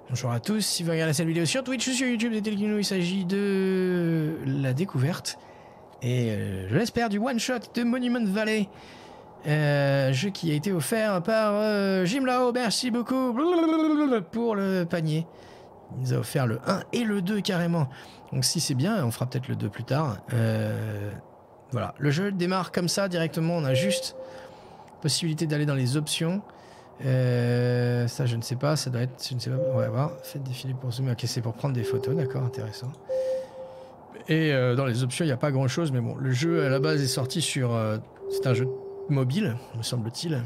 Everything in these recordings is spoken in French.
Bonjour à tous, si vous regardez cette vidéo sur Twitch ou sur YouTube de Telekino, il s'agit de la découverte, et je l'espère, du one-shot de Monument Valley, jeu qui a été offert par Jim Lao, merci beaucoup pour le panier. Il nous a offert le 1 et le 2 carrément, donc si c'est bien, on fera peut-être le 2 plus tard. Voilà, le jeu démarre comme ça directement, on a juste possibilité d'aller dans les options. Ça je ne sais pas, ça doit être, je ne sais pas, on va voir, faites défiler pour zoomer, ok c'est pour prendre des photos, d'accord, intéressant. Et dans les options il n'y a pas grand chose, mais bon, le jeu à la base est sorti sur, c'est un jeu mobile, me semble-t-il,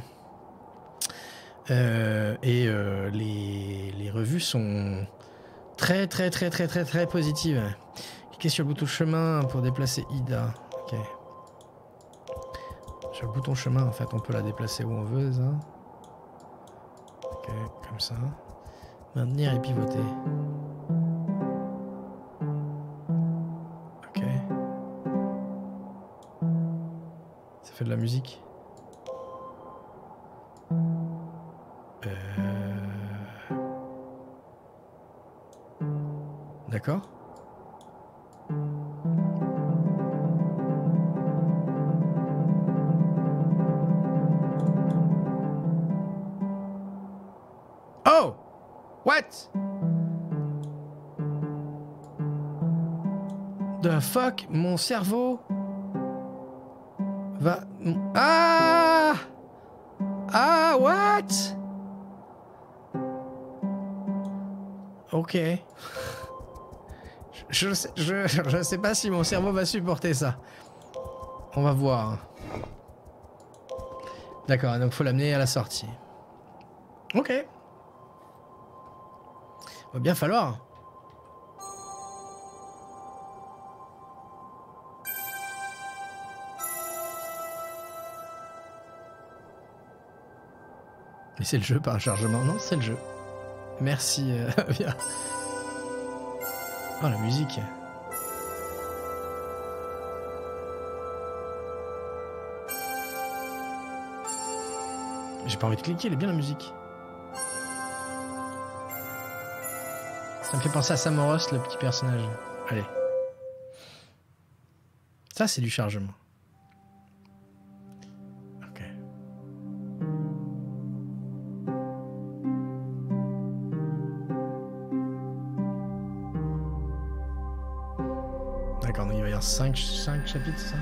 et les revues sont très positives. Cliquez sur le bouton chemin pour déplacer Ida, ok. Sur le bouton chemin en fait on peut la déplacer où on veut, ça. Ok, comme ça. Maintenir et pivoter. Ok. Ça fait de la musique. D'accord. Oh! What? The fuck? Mon cerveau va... Ah! Ah, what? Ok. Je sais pas si mon cerveau va supporter ça. On va voir. D'accord, donc faut l'amener à la sortie. Ok. Va bien falloir. Mais c'est le jeu, pas un chargement. Non, c'est le jeu. Merci. Bien. Oh, la musique. J'ai pas envie de cliquer, elle est bien la musique. Ça me fait penser à Samoros, le petit personnage. Allez. Ça, c'est du chargement. Ok. D'accord, donc il va y avoir 5 chapitres, ça.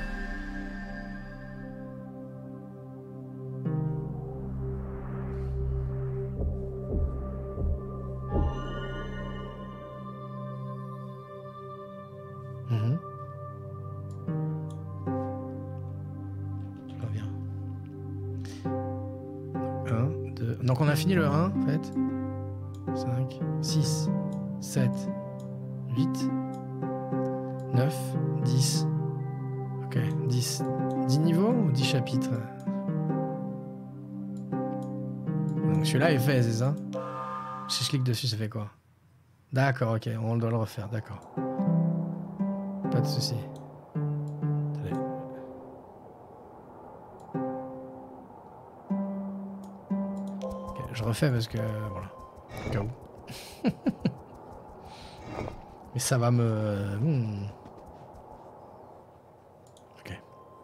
Donc on a fini le 1 en fait. 5, 6, 7, 8, 9, 10. Ok, 10. 10 niveaux ou 10 chapitres? Donc celui-là est fait, c'est ça? Si je clique dessus, ça fait quoi? D'accord, ok, on doit le refaire, d'accord. Pas de souci. Attendez. Ok, je refais parce que... voilà. Au cas où. Mais ça va me... Ok.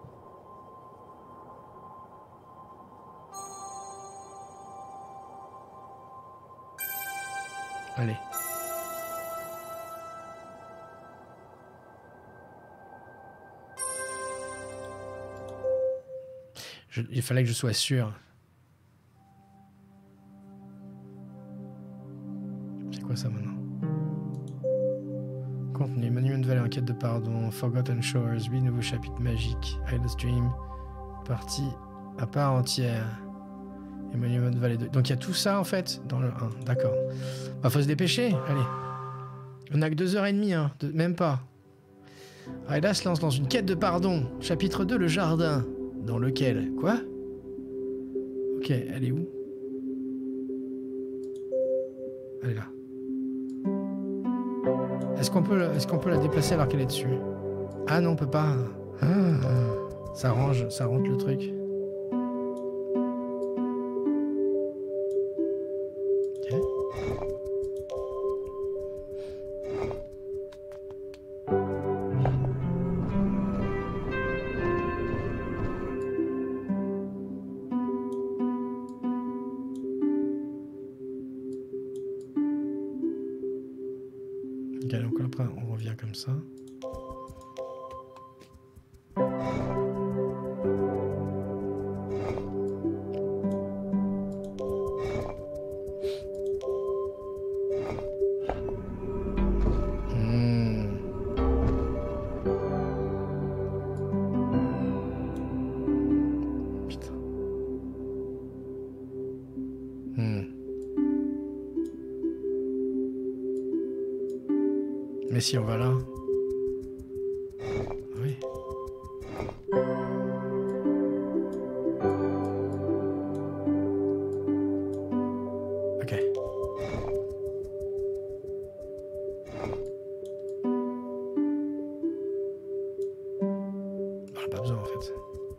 Allez. Il fallait que je sois sûr. C'est quoi ça maintenant? Contenu, Monument Valley, enquête de pardon, Forgotten Shores, 8 nouveaux chapitres magiques, Idle Stream, partie à part entière, et Monument Valley 2. Donc il y a tout ça en fait dans le 1, d'accord. Bah faut se dépêcher, allez. On a que 2h30, hein, même pas. Aida se lance dans une quête de pardon, chapitre 2, le jardin, dans lequel... Quoi? Ok, elle est où? Elle est là. Est-ce qu'on peut la déplacer alors qu'elle est dessus? Ah non, on peut pas. Ah, ça rentre le truc. Ok. Ok, donc après on revient comme ça. Mais si on va là. Oui. Ok. On n'a pas besoin en fait.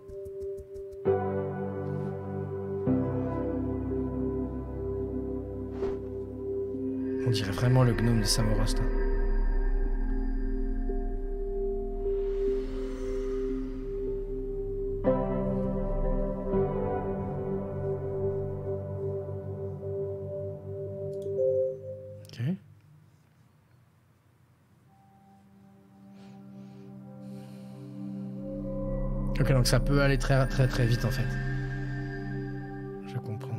On dirait vraiment le gnome de Samorost. Ok, donc ça peut aller très très très vite en fait. Je comprends.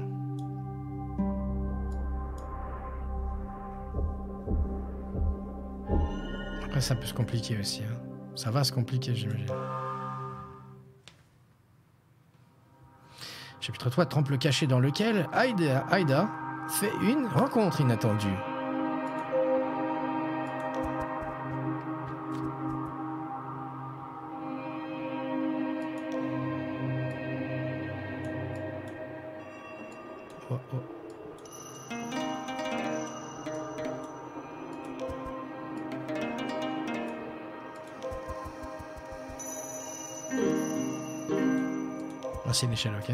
Après ça peut se compliquer aussi. Hein. Ça va se compliquer j'imagine. Chapitre 3, trempe le cachet dans lequel Aida fait une rencontre inattendue. Oh, oh. Ah, c'est une échelle, ok.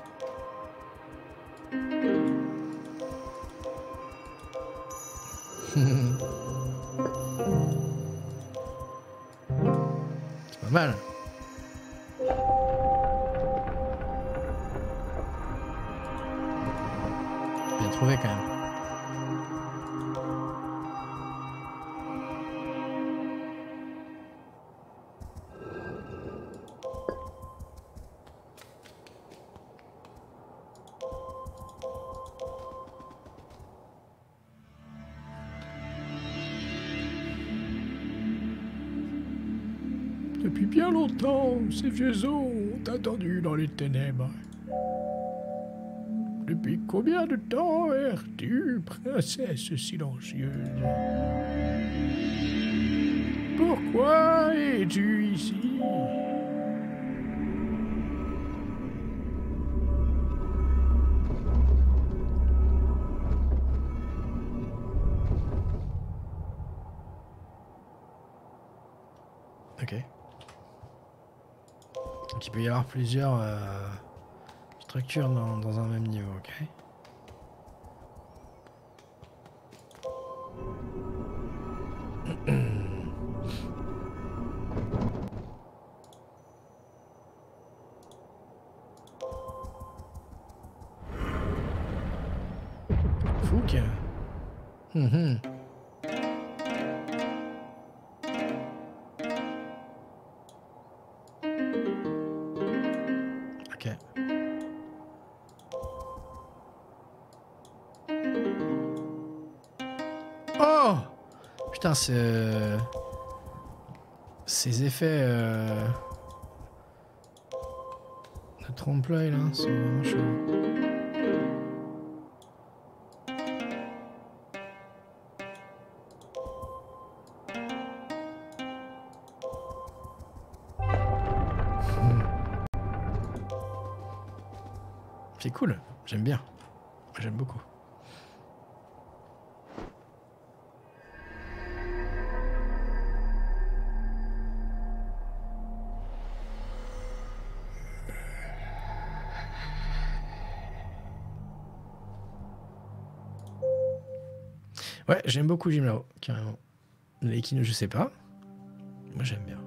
C'est pas mal. Bien trouvé quand même. Depuis bien longtemps, ces vieux os ont attendu dans les ténèbres. Depuis combien de temps erres-tu, princesse silencieuse? Pourquoi es-tu ici? Ok. Donc il peut y avoir plusieurs structures dans un même niveau, ok. Fouque. Ok. Oh! Putain, c'est... Ces effets de trompe-l'œil là sont vraiment chauds. C'est cool, j'aime bien. J'aime beaucoup. Ouais, j'aime beaucoup Jimlao, carrément. L'Equino, je sais pas. Moi, j'aime bien.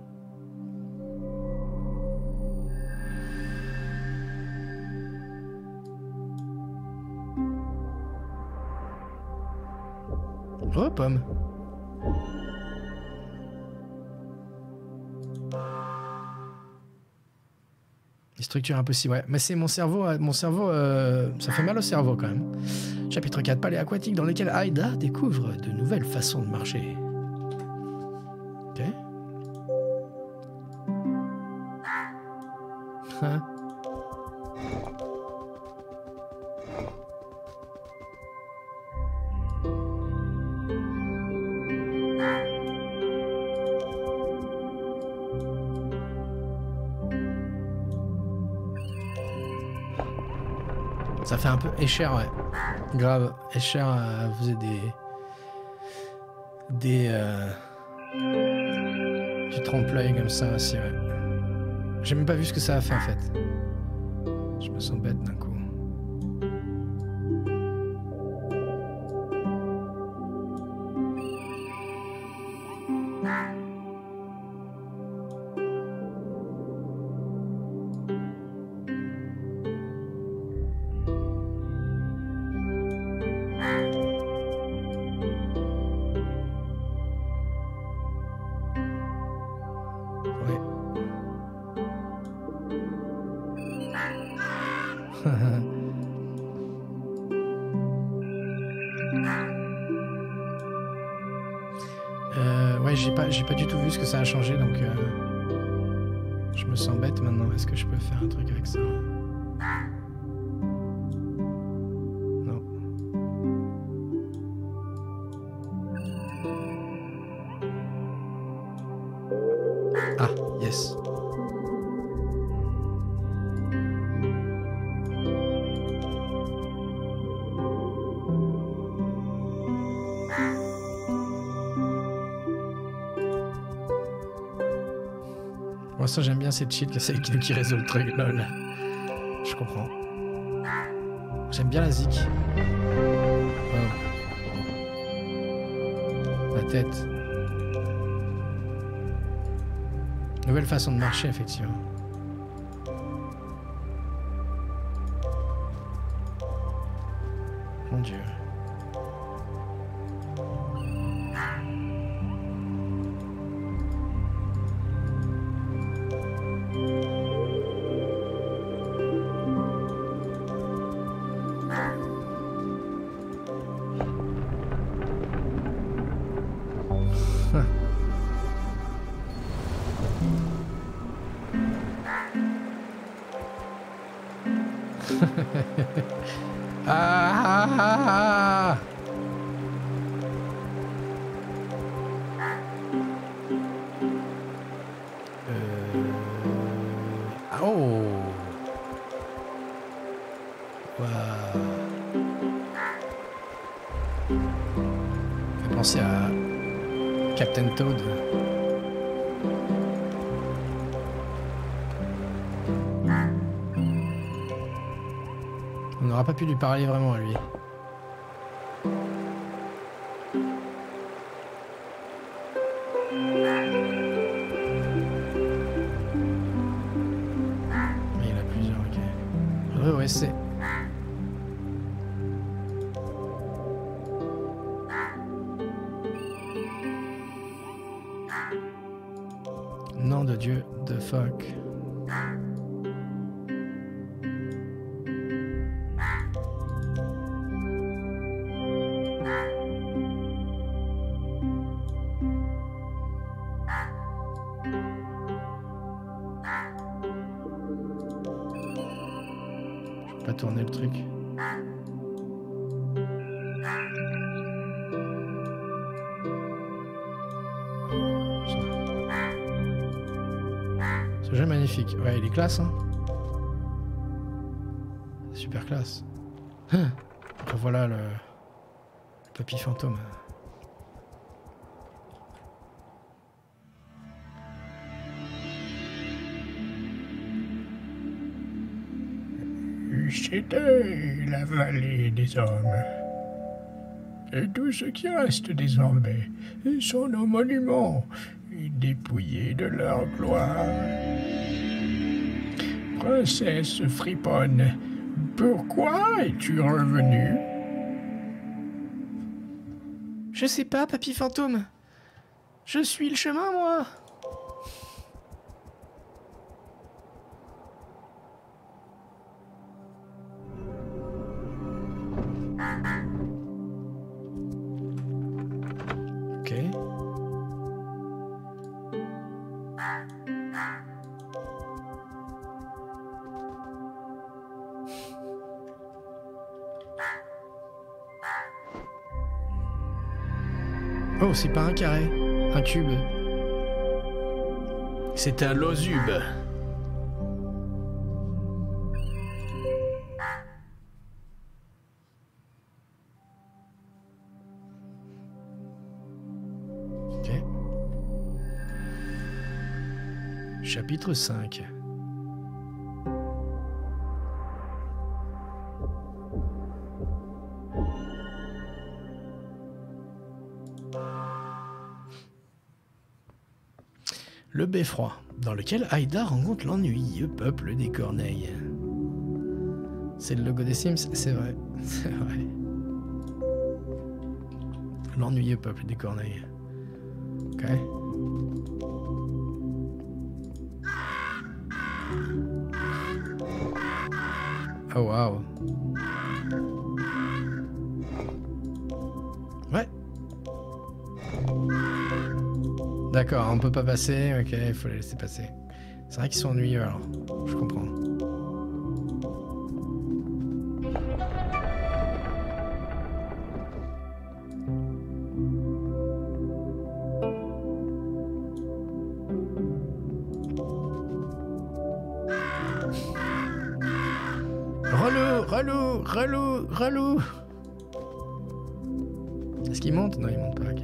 Oh, pomme. Les structures impossibles, ouais. Mais c'est mon cerveau, ça fait mal au cerveau quand même. Chapitre 4, palais aquatique dans lequel Aida découvre de nouvelles façons de marcher. Ok. Hein? Ça fait un peu Escher, ouais. Grave. Escher faisait du trompe-l'œil comme ça aussi, ouais. J'ai même pas vu ce que ça a fait en fait. Je me sens bête d'un coup. Ouais, j'ai pas du tout vu ce que ça a changé, donc je me sens bête maintenant. Est-ce que je peux faire un truc avec ça? Non. Ah, yes. Moi, ça, j'aime bien cette cheat, que c'est qui résout le truc, lol. Je comprends. J'aime bien la zik. Oh. La tête. Nouvelle façon de marcher, effectivement. Mon Dieu. Ah. Oh. Wow. Fait penser à Captain Toad. On n'aura pas pu lui parler vraiment à lui. Il y en a plusieurs, ok. Ouais, c'est... Nom de Dieu, the fuck. Pas tourner le truc. Ce jeu est magnifique. Ouais, il est classe, hein. Super classe. Voilà le papy fantôme. C'était la vallée des hommes. Et tout ce qui reste désormais sont nos monuments, dépouillés de leur gloire. Princesse friponne, pourquoi es-tu revenue? Je sais pas, papy fantôme. Je suis le chemin, moi. Ok. Oh, c'est pas un carré, un cube. C'est un lozube. Ok. Chapitre 5. Le beffroi, dans lequel Aïda rencontre l'ennuyeux peuple des corneilles. C'est le logo des Sims, c'est vrai. C'est vrai. L'ennuyeux peuple des corneilles. Ok. Oh waouh. Ouais. D'accord, on peut pas passer, ok, il faut les laisser passer. C'est vrai qu'ils sont ennuyeux alors, je comprends. Relou. Est-ce qu'il monte? Non, il monte pas, ok.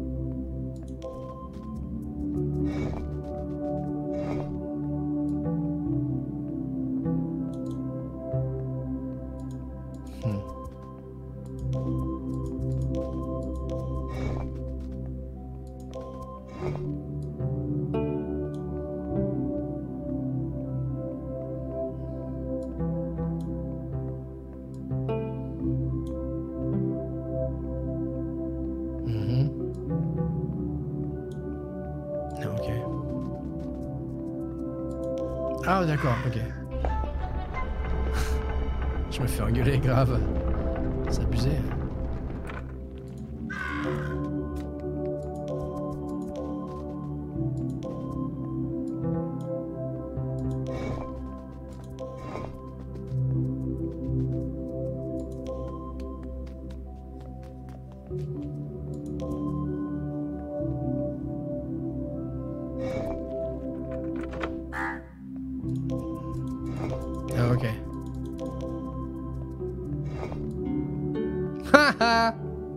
Ah d'accord, ok. Je me fais engueuler grave. C'est abusé. Ah ok. Haha.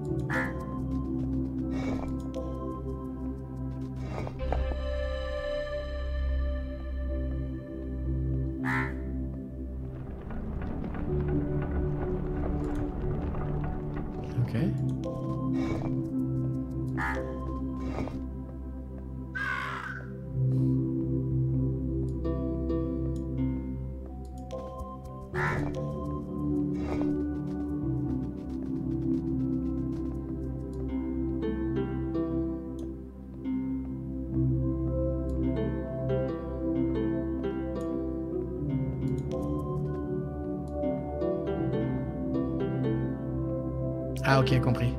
Ok. Ah ok, compris.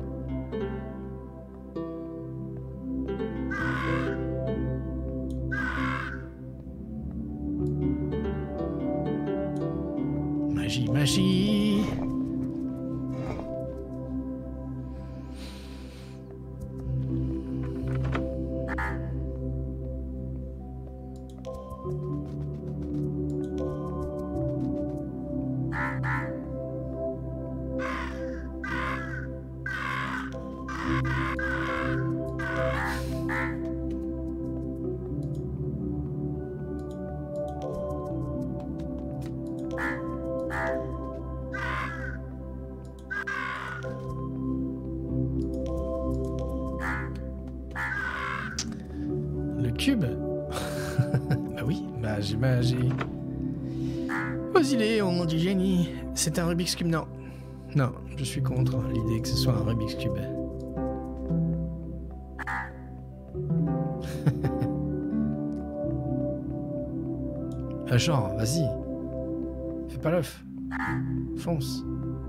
Magie. Le cube. Bah oui, magie. Osile, on dit génie. C'est un Rubik's Cube, non. Non, je suis contre l'idée que ce soit un Rubik's Cube. Genre, vas-y. Fais pas l'œuf. Fonce.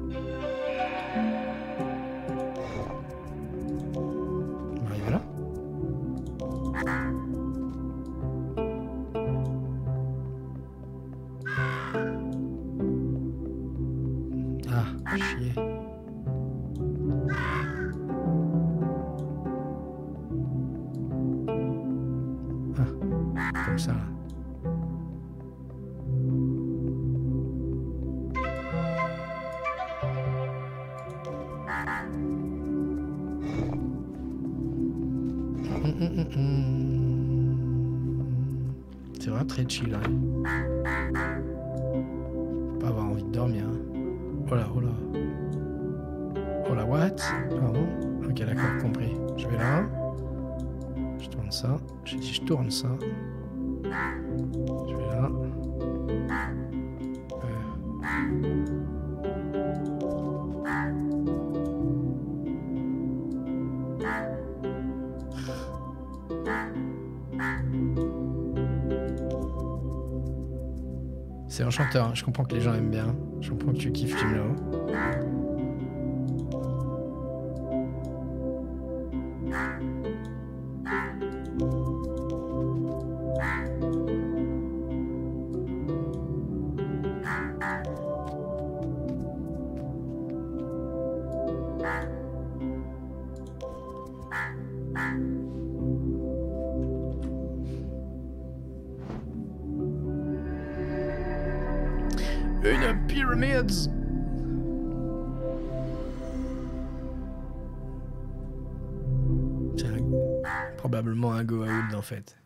On va arriver là. Ah, chier. Ah, comme ça là. C'est vraiment très chill. Hein. Faut pas avoir envie de dormir. Hein. Oh là, oh là. Oh là, what? Pardon. Ok, d'accord, compris. Je vais là. Je tourne ça. J'ai dit je tourne ça. Je vais là. C'est enchanteur, hein. Je comprends que les gens aiment bien. Je comprends que tu kiffes Jim là-haut. Une pyramids. C'est probablement un Goa'uld en fait.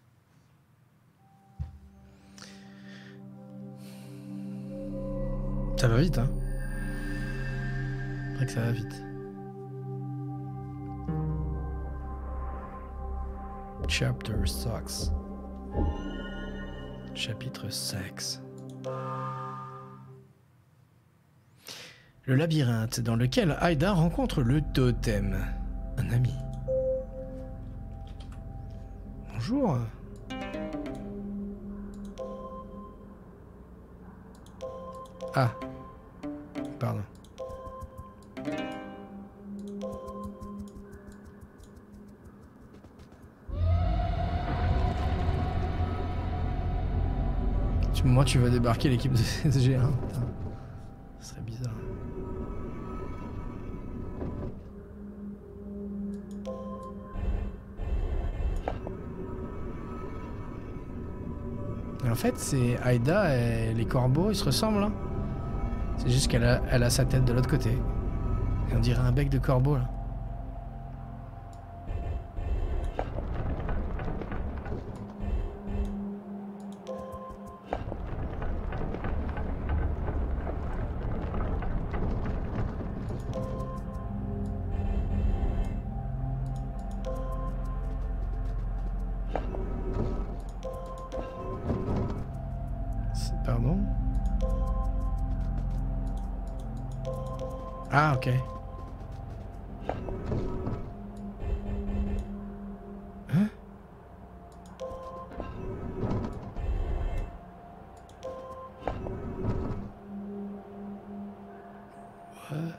Ça va vite, hein. C'est vrai que ça va vite. Chapter Sucks. Chapitre sexe. Le labyrinthe dans lequel Aïda rencontre le totem. Un ami. Bonjour. Ah. Pardon. Moi, tu vas débarquer l'équipe de SG1. Putain. Ce serait bizarre. Et en fait, c'est Aïda et les corbeaux, ils se ressemblent. Hein. C'est juste qu'elle a sa tête de l'autre côté. Et on dirait un bec de corbeau, là. Pardon? Ah, ok. Hein? What?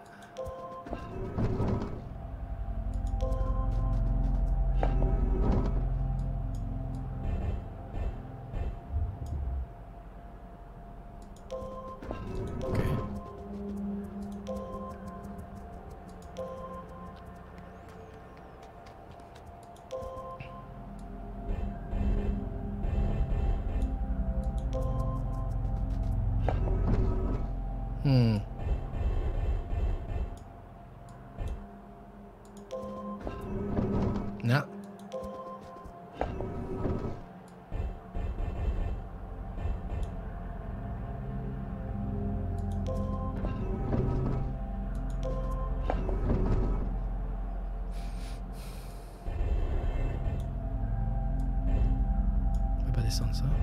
Non. On peut pas descendre ça.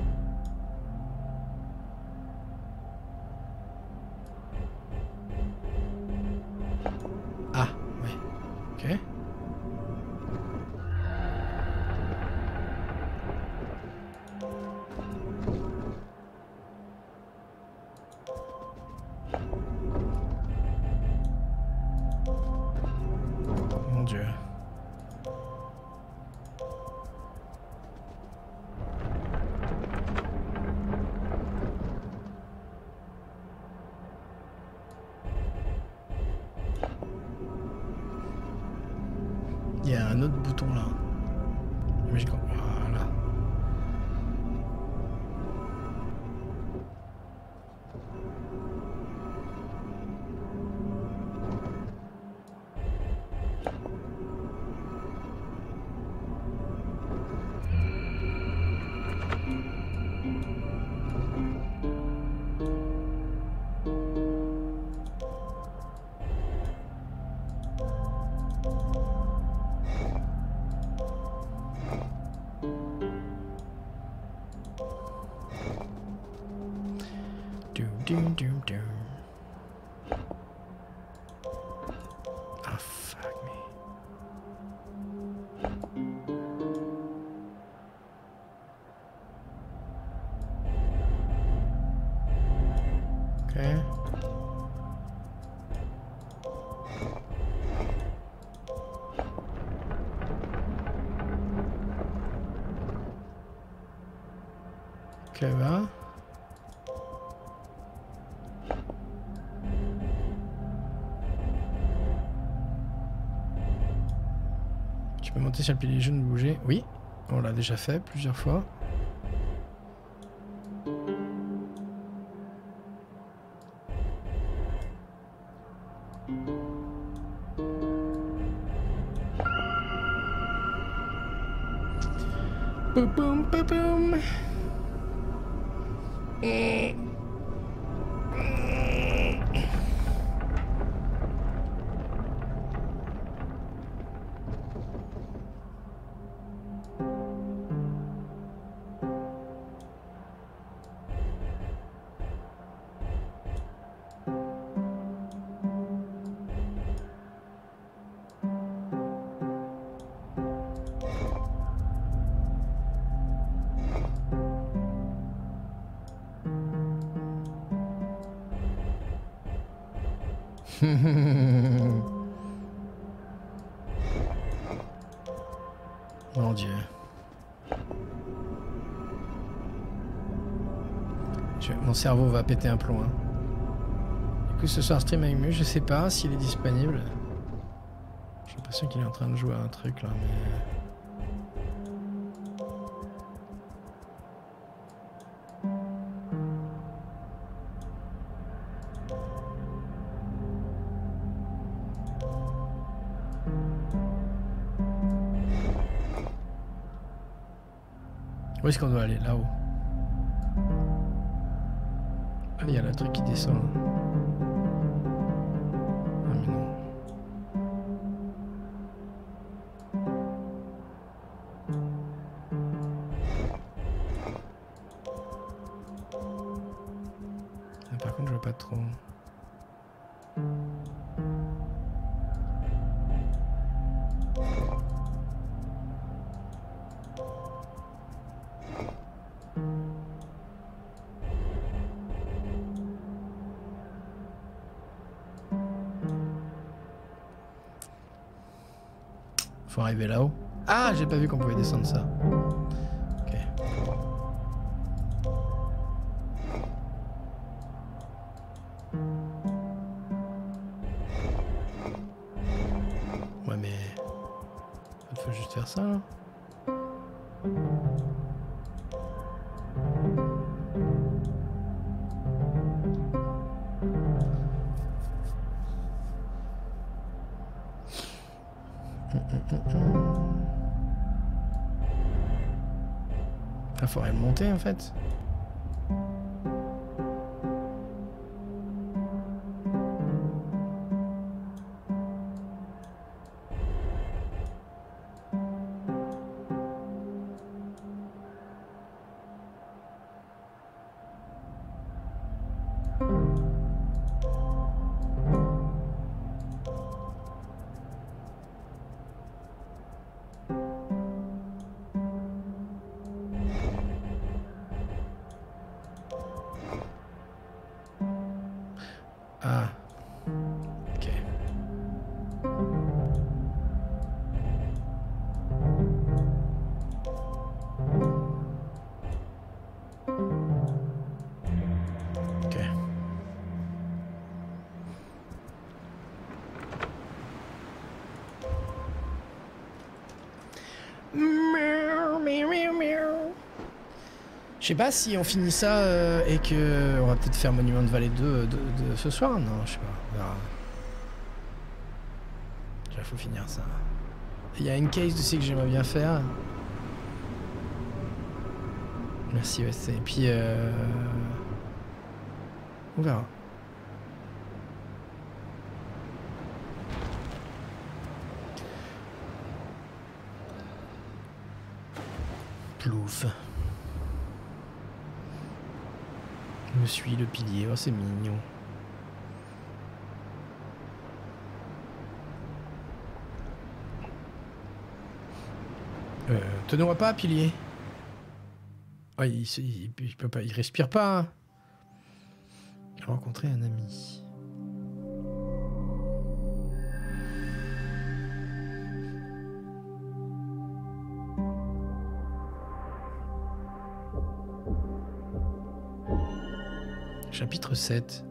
Ah, ouais. Ok. Il y a un autre bouton là. Mais voilà. Ah, fuck me. Okay. Okay, va. Tu peux monter sur le pilier jaune, bouger. Oui, on l'a déjà fait plusieurs fois. Boum, boum, boum, boum. Mon Dieu. Mon cerveau va péter un plomb. Hein. Du coup, ce soir, stream avec mieux, je sais pas s'il est disponible. J'ai l'impression qu'il est en train de jouer à un truc là, mais. Où est-ce qu'on doit aller? Là-haut. Ah, il y a le truc qui descend. Ah, mais non. Ah, par contre, je vois pas trop. Faut arriver là-haut. Ah, j'ai pas vu qu'on pouvait descendre ça. Ok. Ouais, mais... il faut juste faire ça, là. Il faudrait le monter en fait. Je sais pas si on finit ça et que on va peut-être faire Monument Valley 2 de ce soir. Non, je sais pas. On verra. Il faut finir ça. Il y a une case aussi que j'aimerais bien faire. Merci OSC. Et puis on verra. Plouf. Je me suis le pilier. Oh, c'est mignon. Te ne vois pas, pilier. Oh, il peut pas, il respire pas. Hein. Il a rencontré un ami. Chapitre 7.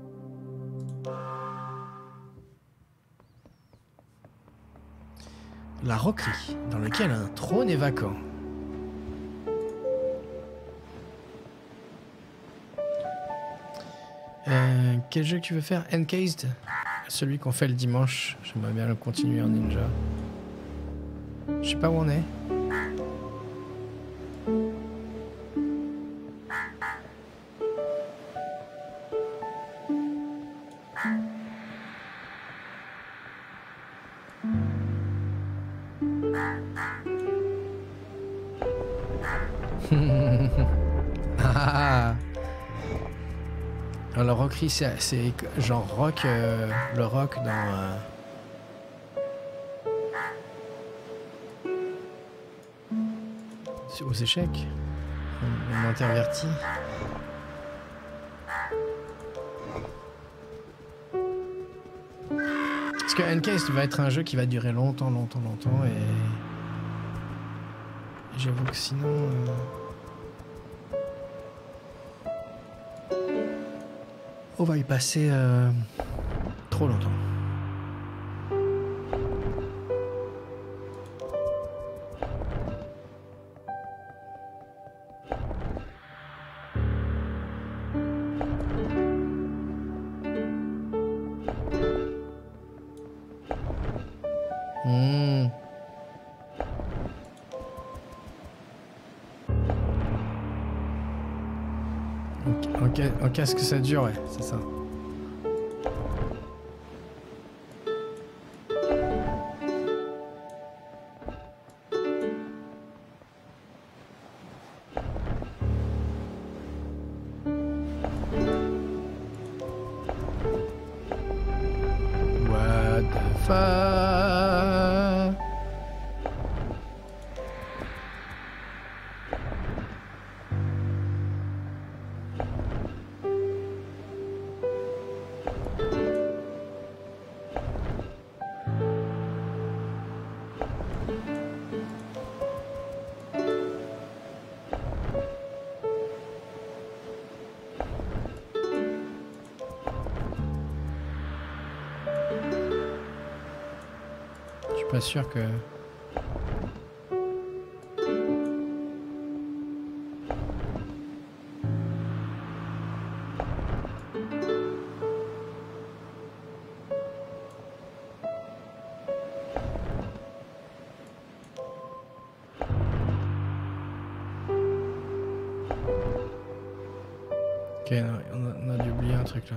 La roquerie, dans laquelle un trône est vacant. Quel jeu que tu veux faire? Encased? Celui qu'on fait le dimanche. J'aimerais bien le continuer en ninja. Je sais pas où on est. Ah. Alors, le roquerie, c'est genre rock, le rock dans... aux échecs. On intervertit. Parce que Encased va être un jeu qui va durer longtemps et... J'avoue que sinon... On va y passer trop longtemps. En cas que ça dure, ouais, c'est ça. What the fuck? Je suis pas sûr que... Ok, on a dû oublier un truc là.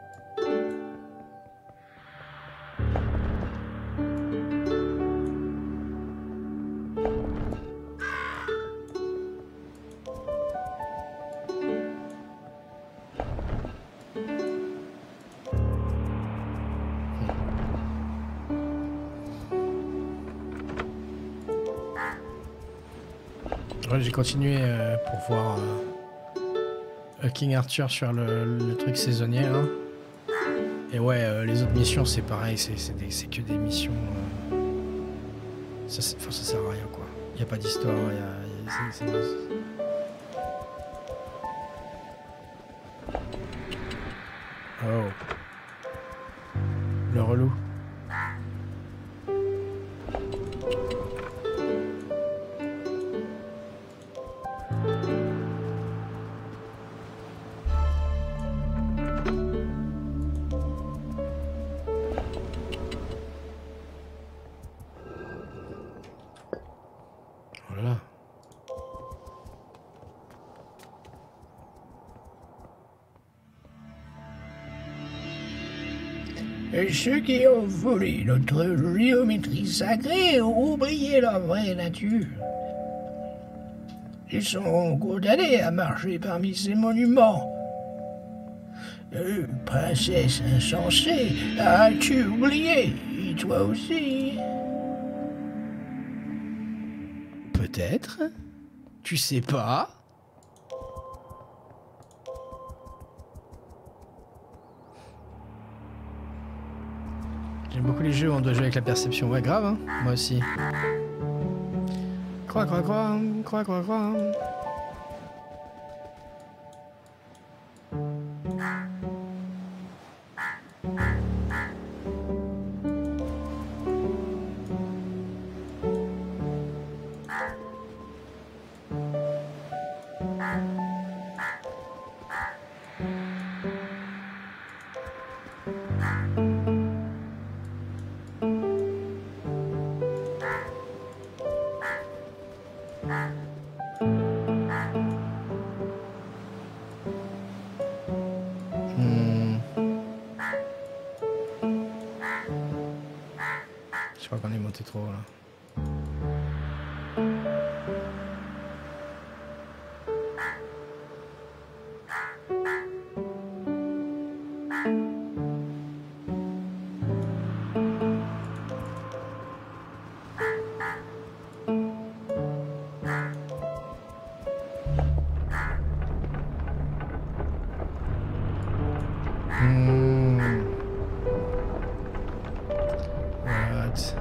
Ouais, j'ai continué pour voir King Arthur sur le truc saisonnier là. Et ouais, les autres missions c'est pareil, c'est que des missions. Ça sert à rien quoi. Il n'y a pas d'histoire, Oh. Le relou. là là. Et ceux qui ont volé notre géométrie sacrée ont oublié leur vraie nature. Ils sont condamnés à marcher parmi ces monuments. Princesse insensée, as-tu oublié? Et toi aussi? Peut-être. Tu sais pas. J'aime beaucoup les jeux où on doit jouer avec la perception. Ouais, grave, hein. Moi aussi. Croix, croix, croix, croix, croix, croix. Je crois qu'on est monté trop là. What?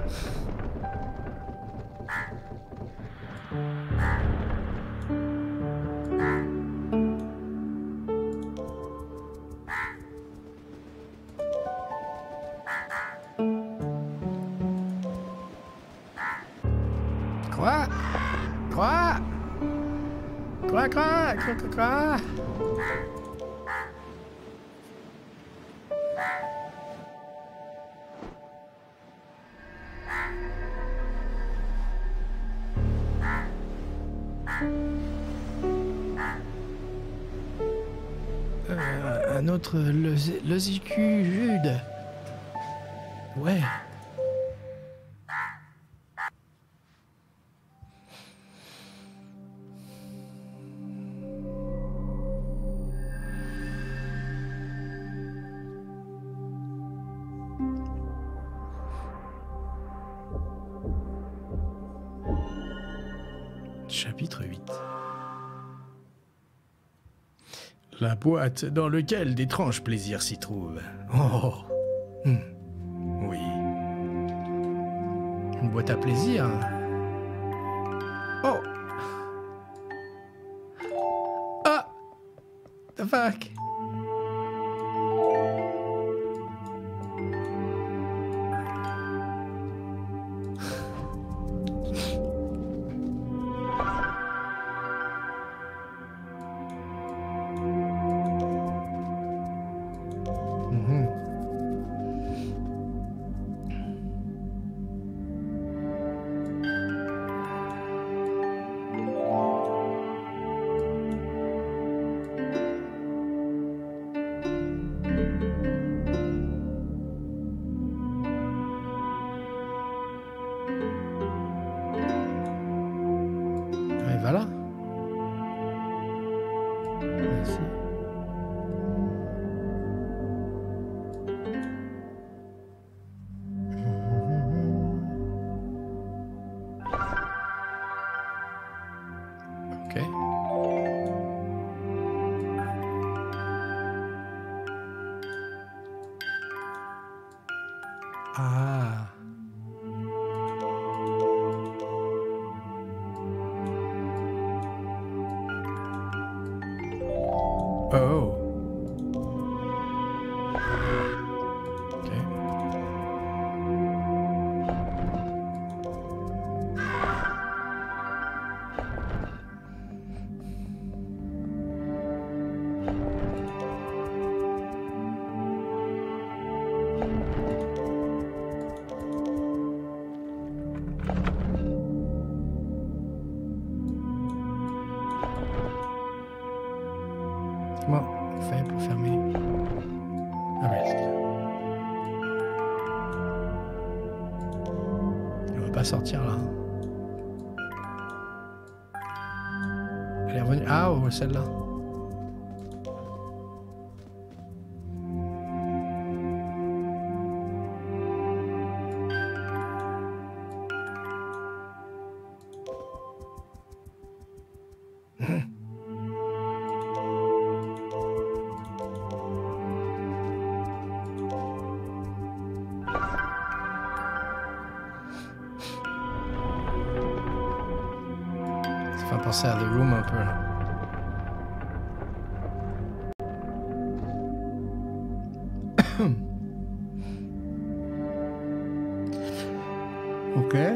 Quoi? Quoi? Quoi, quoi? Quoi, quoi, quoi? Un autre Losicu Jude. Ouais. Chapitre 8. La boîte dans laquelle d'étranges plaisirs s'y trouvent. Oh. Oui. Une boîte à plaisir. Oh. Ah. The fuck. Et voilà. Merci. Ok. Ah. Oh. Okay. Comment on fait pour fermer? Ah ouais, c'est ça. Elle va pas sortir là. Elle est revenue. Ah, oh, celle-là. Ça fait penser à The Room un peu là. Ok.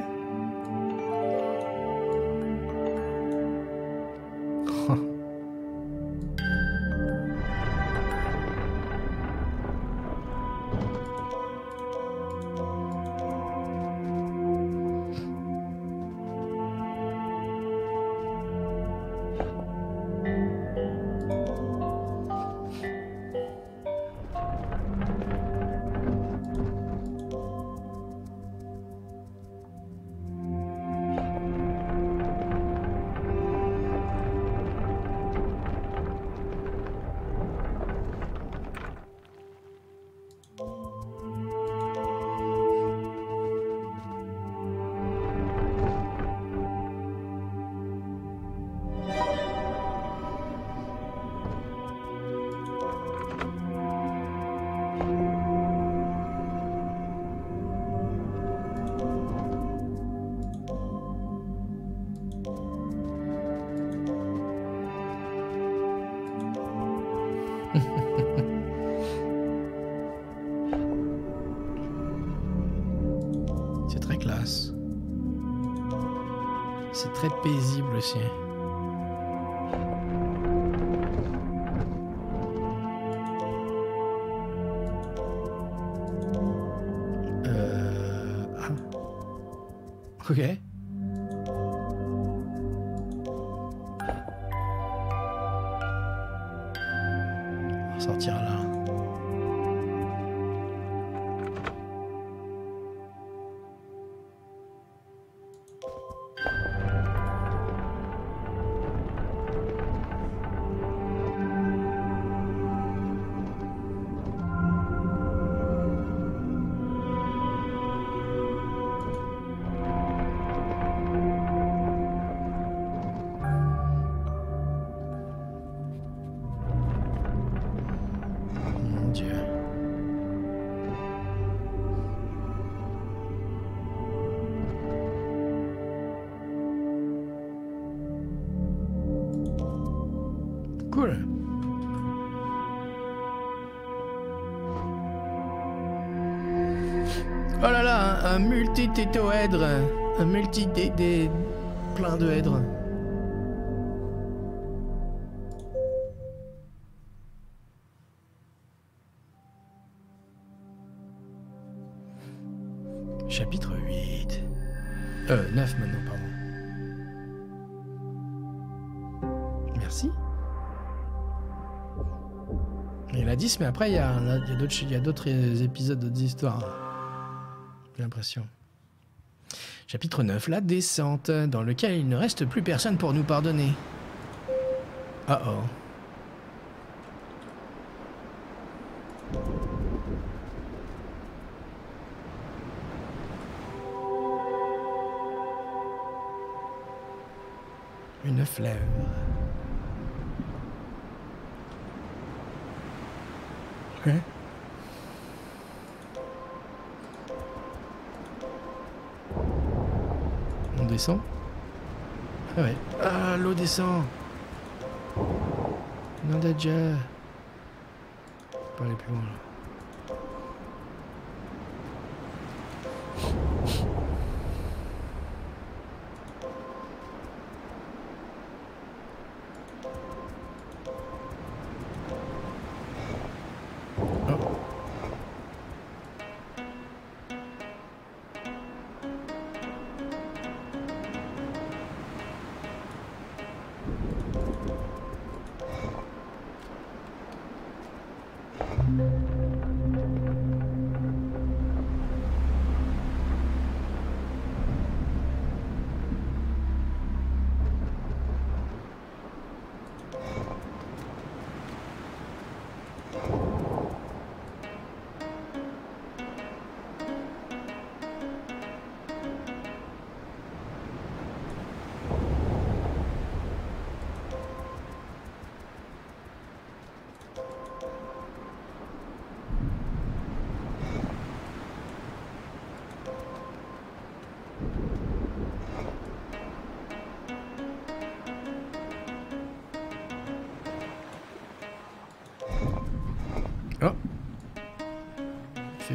C'est très classe. C'est très paisible aussi. Ah. Ok. On va sortir là. Mon Dieu. Cool. Oh là là, un multi-tétoèdre. Un multi-des plein de hèdres. Chapitre 8. 9 maintenant, pardon. Merci. Il y en a 10, mais après, il y a d'autres épisodes, d'autres histoires. J'ai l'impression. Chapitre 9, la descente, dans lequel il ne reste plus personne pour nous pardonner. Oh oh. Une flèvre. Ok. On descend. Ah ouais. Ah, l'eau descend. Non, déjà. Pas aller plus loin là.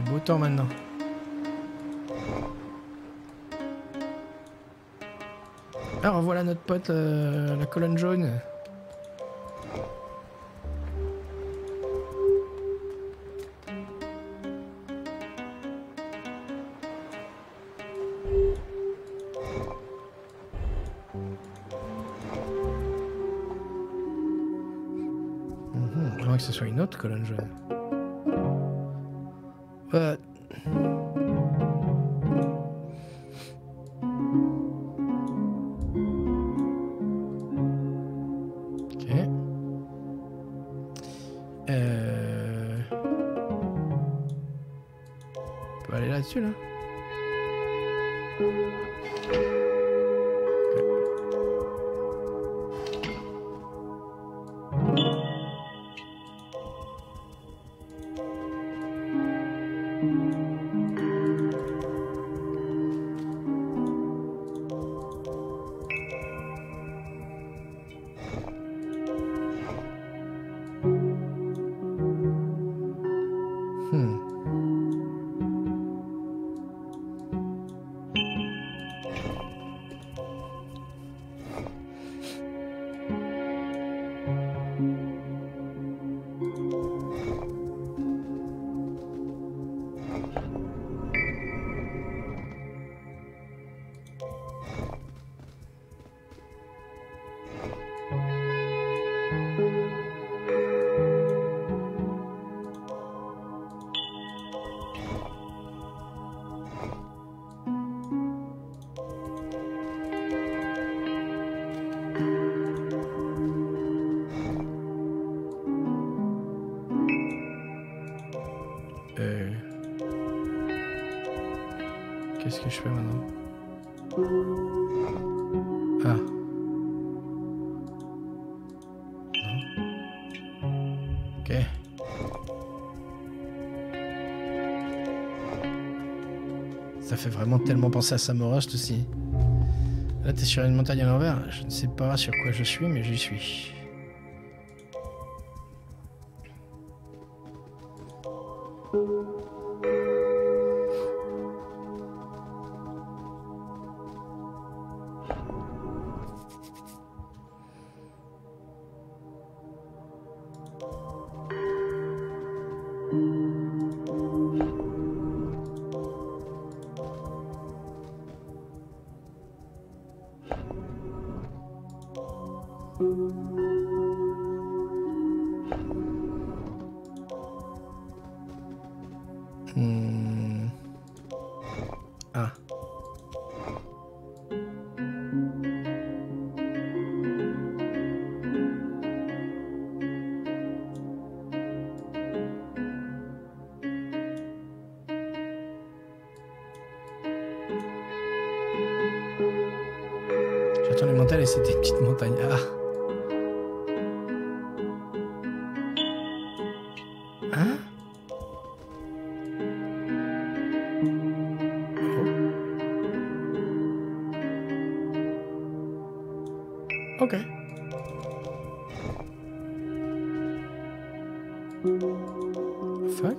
beau temps maintenant. Alors voilà notre pote, la colonne jaune. À moins que ce soit une autre colonne jaune. Ok. On peut aller là-dessus, là. Qu'est-ce que je fais maintenant? Ah. Non. Ok. Ça fait vraiment tellement penser à Samorost aussi. Là, t'es sur une montagne à l'envers. Je ne sais pas sur quoi je suis, mais j'y suis. Ah. J'attends les montagnes et c'était une petite montagne. Ah. Hein? Ok. Fuck.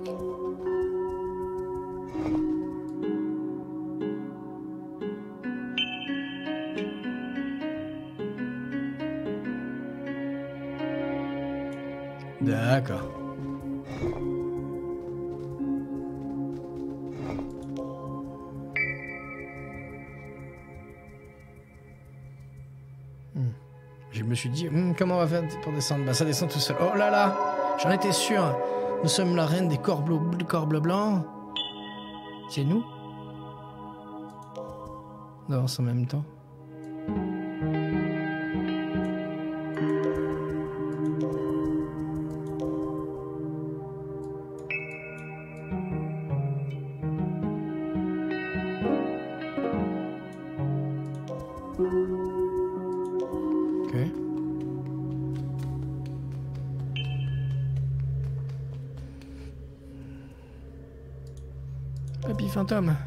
D'accord. Je me suis dit, comment on va faire pour descendre? Bah ça descend tout seul. Oh là là, j'en étais sûr. Nous sommes la reine des corbeaux blancs. C'est nous? On avance en même temps. Papy fantôme.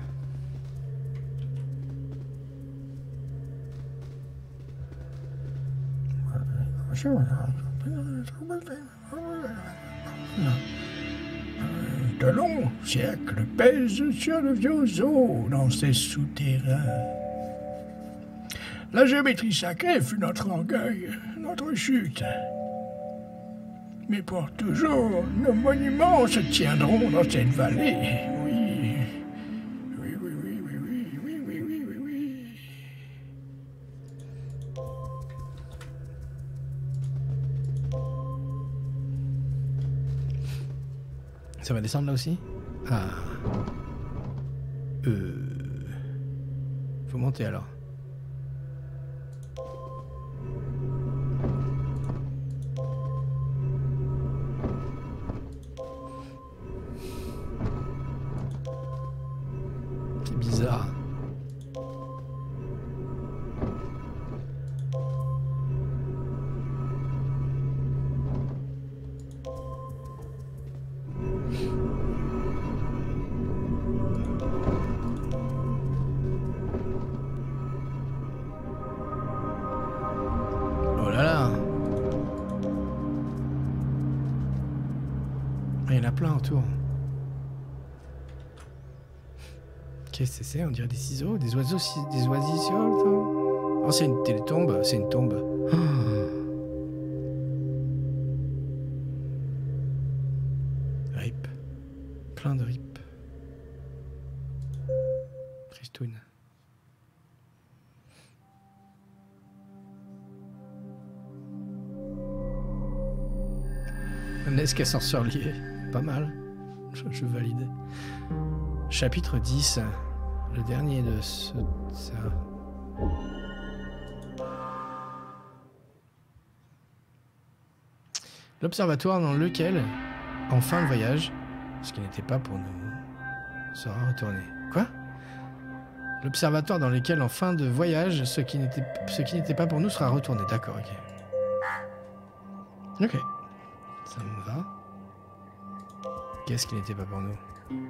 De longs siècles pèsent sur le vieux eau dans ces souterrains. La géométrie sacrée fut notre orgueil, notre chute. Mais pour toujours, nos monuments se tiendront dans cette vallée. Oui. Oui, oui, oui, oui, oui, oui, oui, oui, oui, oui. Ça va descendre là aussi? Ah. Faut monter alors. C'est bizarre. Oh là là. Il y en a plein autour. Qu'est-ce que c'est? On dirait des ciseaux, des oiseaux, des oisillons. Oh, c'est une télétombe, c'est une tombe. Oh. Rip. Plein de rip. Tristoun. Un esque ascenseur lié. Pas mal. Je valide. Chapitre 10. Le dernier de ça. L'observatoire dans lequel, en fin de voyage, ce qui n'était pas pour nous, sera retourné. Quoi? L'observatoire dans lequel, en fin de voyage, ce qui n'était pas pour nous sera retourné. D'accord, ok. Ok. Ça me va. Qu'est-ce qui n'était pas pour nous?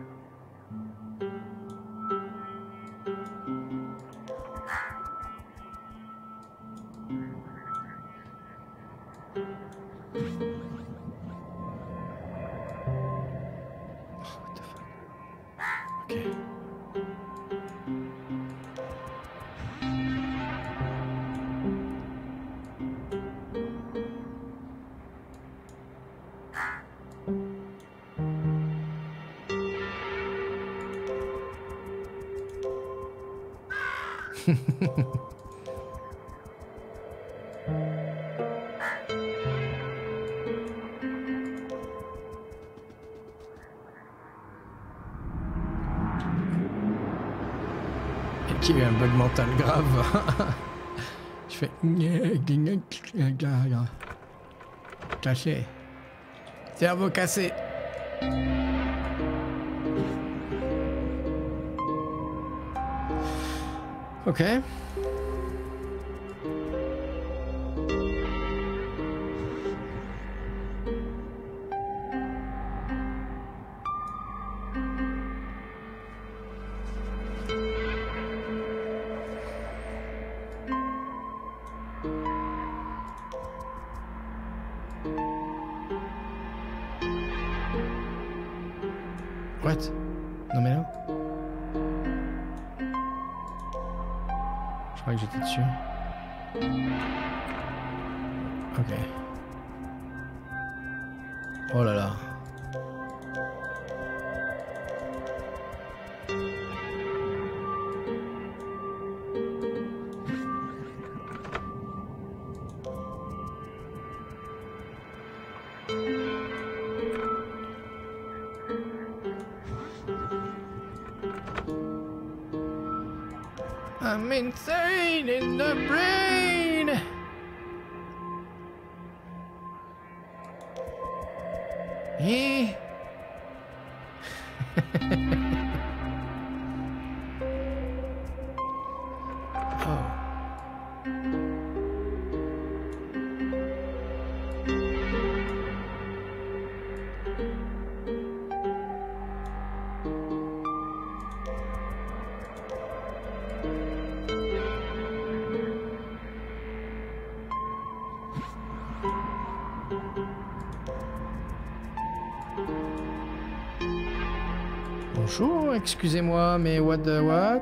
Qui a eu un bug mental grave. Je fais caché. Cerveau cassé. Ok. What? Non mais là. Je crois que j'étais dessus. Ok. Oh là là. I'm insane in the brain. Eh? Oh. Bonjour, excusez-moi, mais what the what?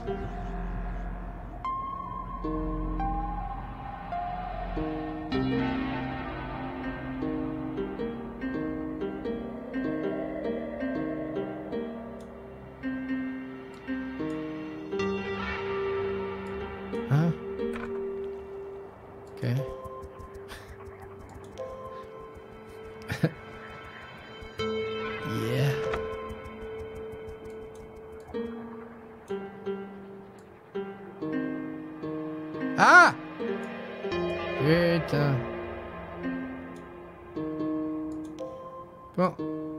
Hein? Ok. Yeah. Ah! Putain. Bon.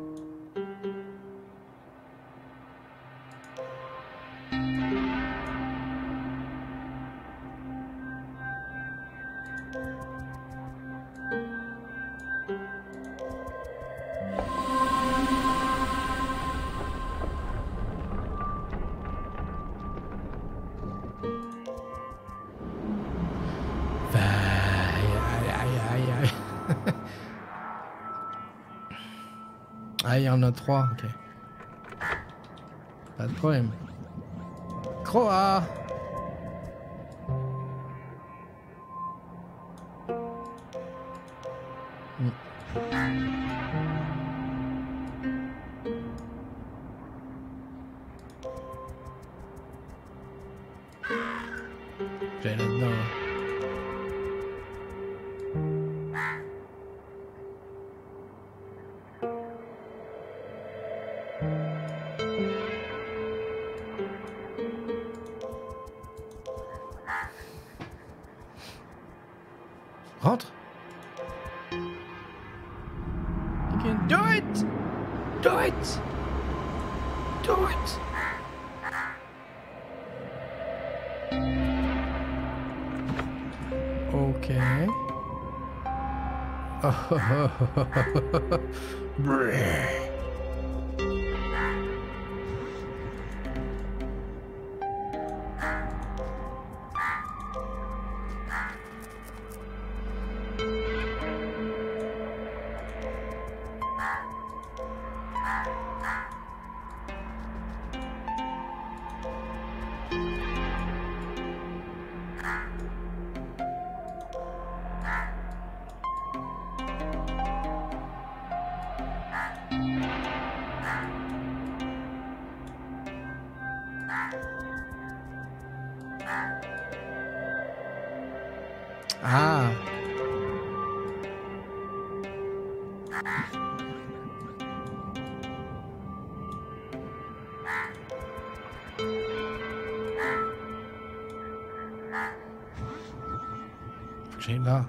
Ah, il y en a 3, ok. Pas de problème. Croa! J'ai là-dedans. Rentre. You can do it! Do it! Do it! Okay. Ah. Faut que j'aille là.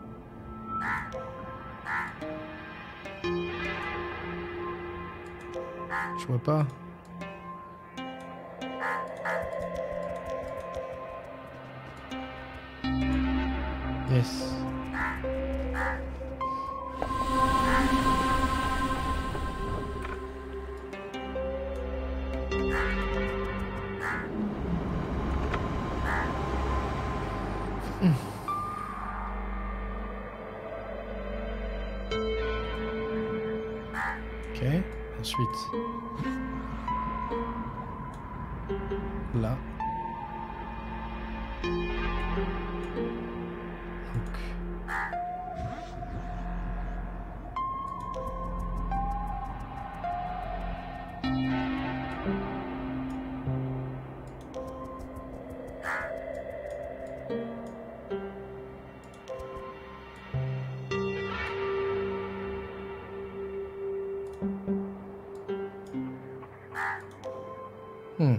Je vois pas. Yes. Ok, ensuite. Là. Donc. Hmm.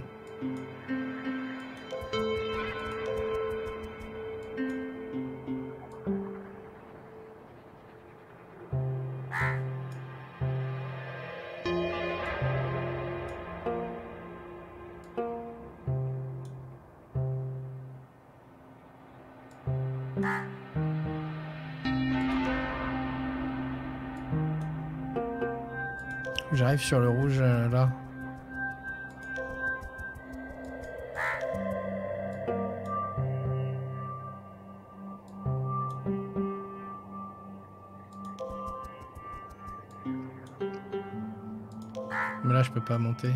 J'arrive sur le rouge là. Mais là, je peux pas monter.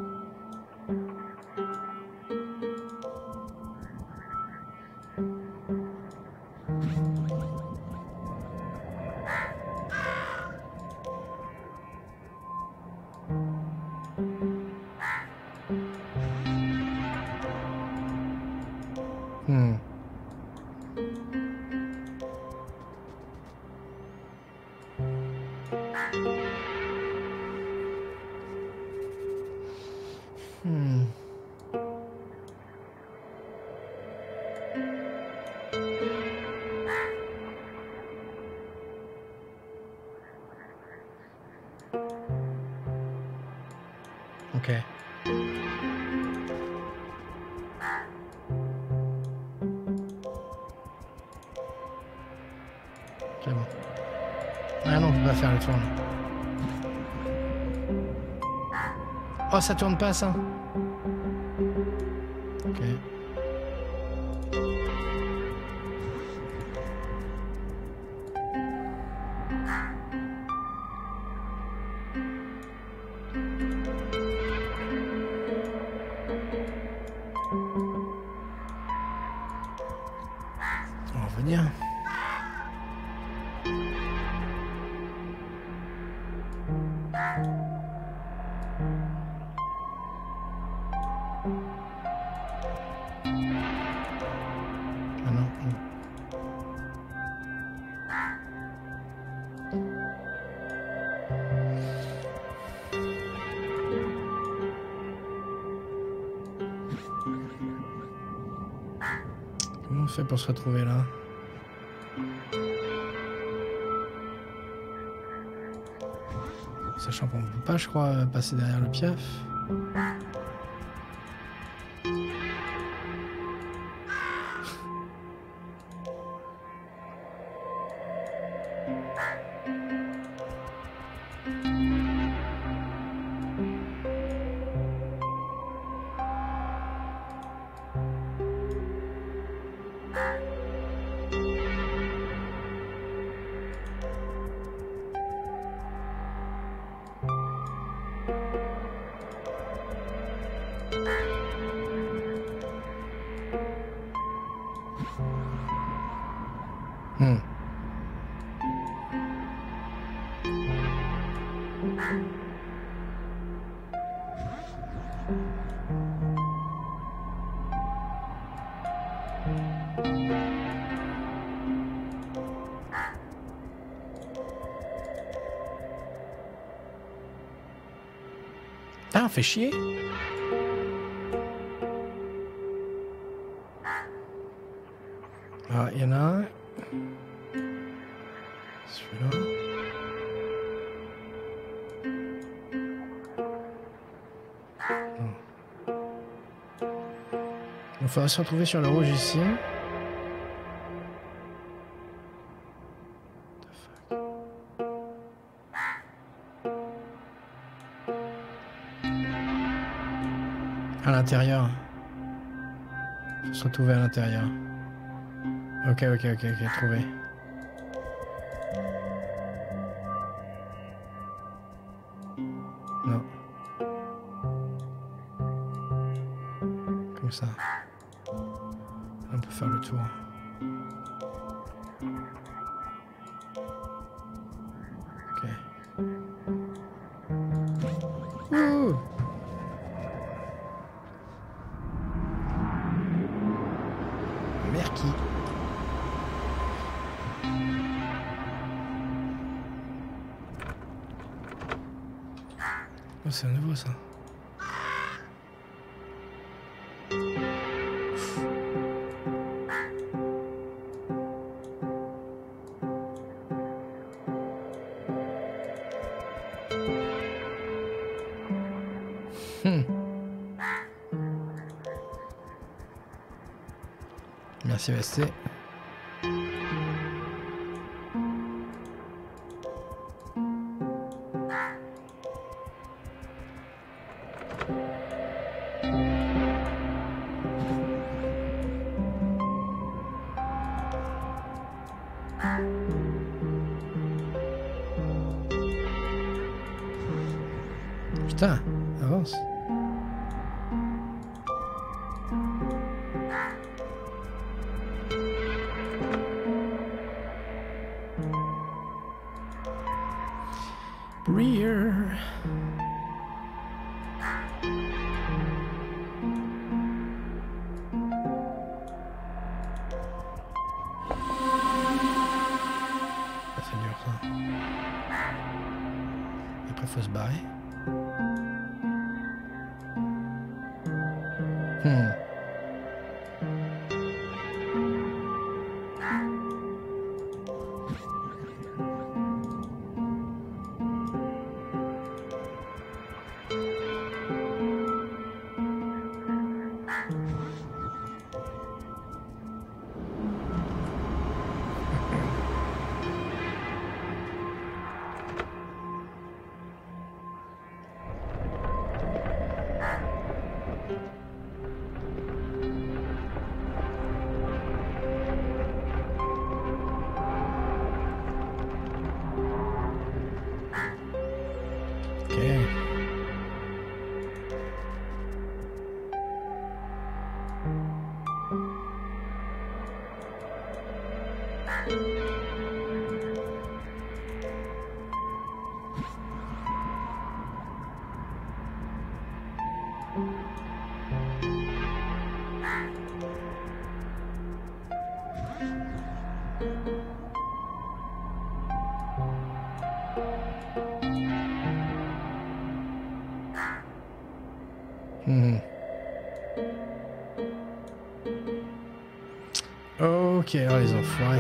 Ok. C'est bon. Ah non, on peut pas faire le tour là. Oh, ça tourne pas ça. Ok. On va revenir. Ah non. Comment on fait pour se retrouver là? Sachant qu'on ne peut pas, je crois, passer derrière le piaf. Ah, on fait chier. Ah, il y en a un. Celui-là. Il faudra se retrouver sur le rouge ici. À l'intérieur. Faut se retrouver à l'intérieur. Ok, trouvé. Non. Comme ça. On peut faire le tour. Ok. Ouh! Merki. Oh, c'est nouveau ça. Merci VST. Putain, avance. Rear. C'est dur ça. Après faut se barrer. Ok, oh les enfoirés.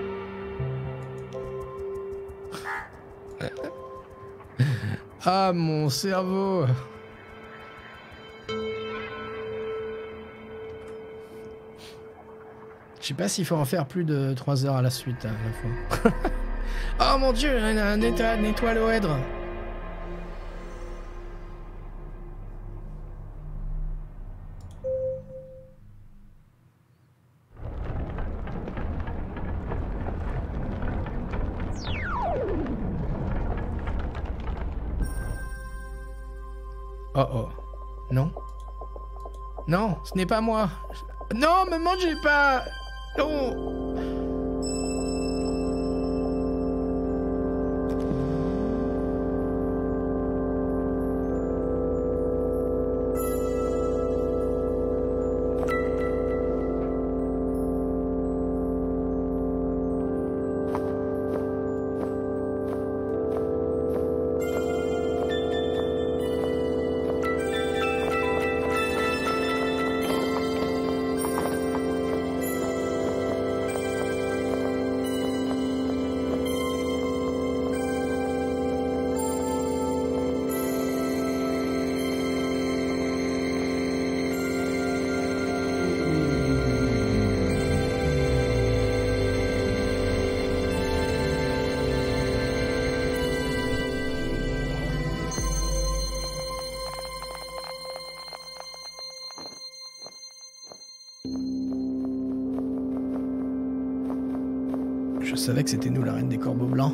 Ah mon cerveau. Je sais pas s'il faut en faire plus de 3 heures à la suite à la fois. Oh mon dieu, un étoiloèdre. Oh oh. Non. Non, ce n'est pas moi. Non, me mangez pas. Non. Je savais que c'était nous la reine des corbeaux blancs.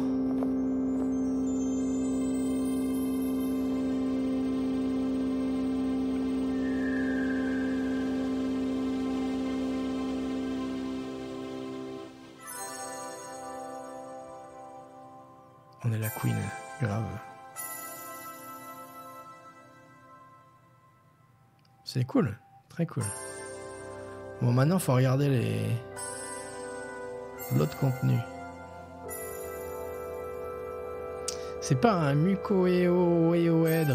On est la queen, grave. C'est cool, très cool. Bon, maintenant faut regarder l'autre contenu. C'est pas un mucoéoèdre.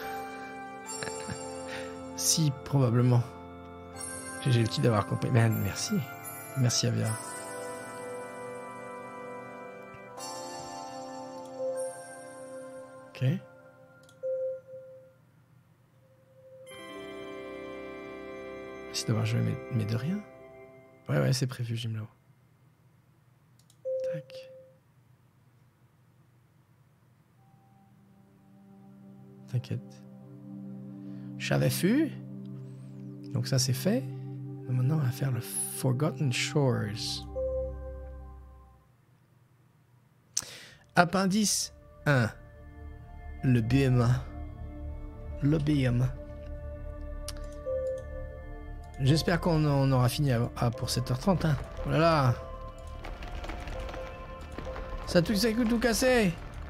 Si, probablement. J'ai le titre d'avoir compris. Mais merci. Merci, Avia. Ok. C'est d'avoir joué, mais de rien. Ouais, c'est prévu, Jimlo. Tac. T'inquiète. J'avais vu. Donc ça c'est fait. Maintenant on va faire le Forgotten Shores. Appendice 1. Le BMA. Lobbyum. J'espère qu'on en aura fini pour 7h30. Hein. Oh là là. Ça tout cassé.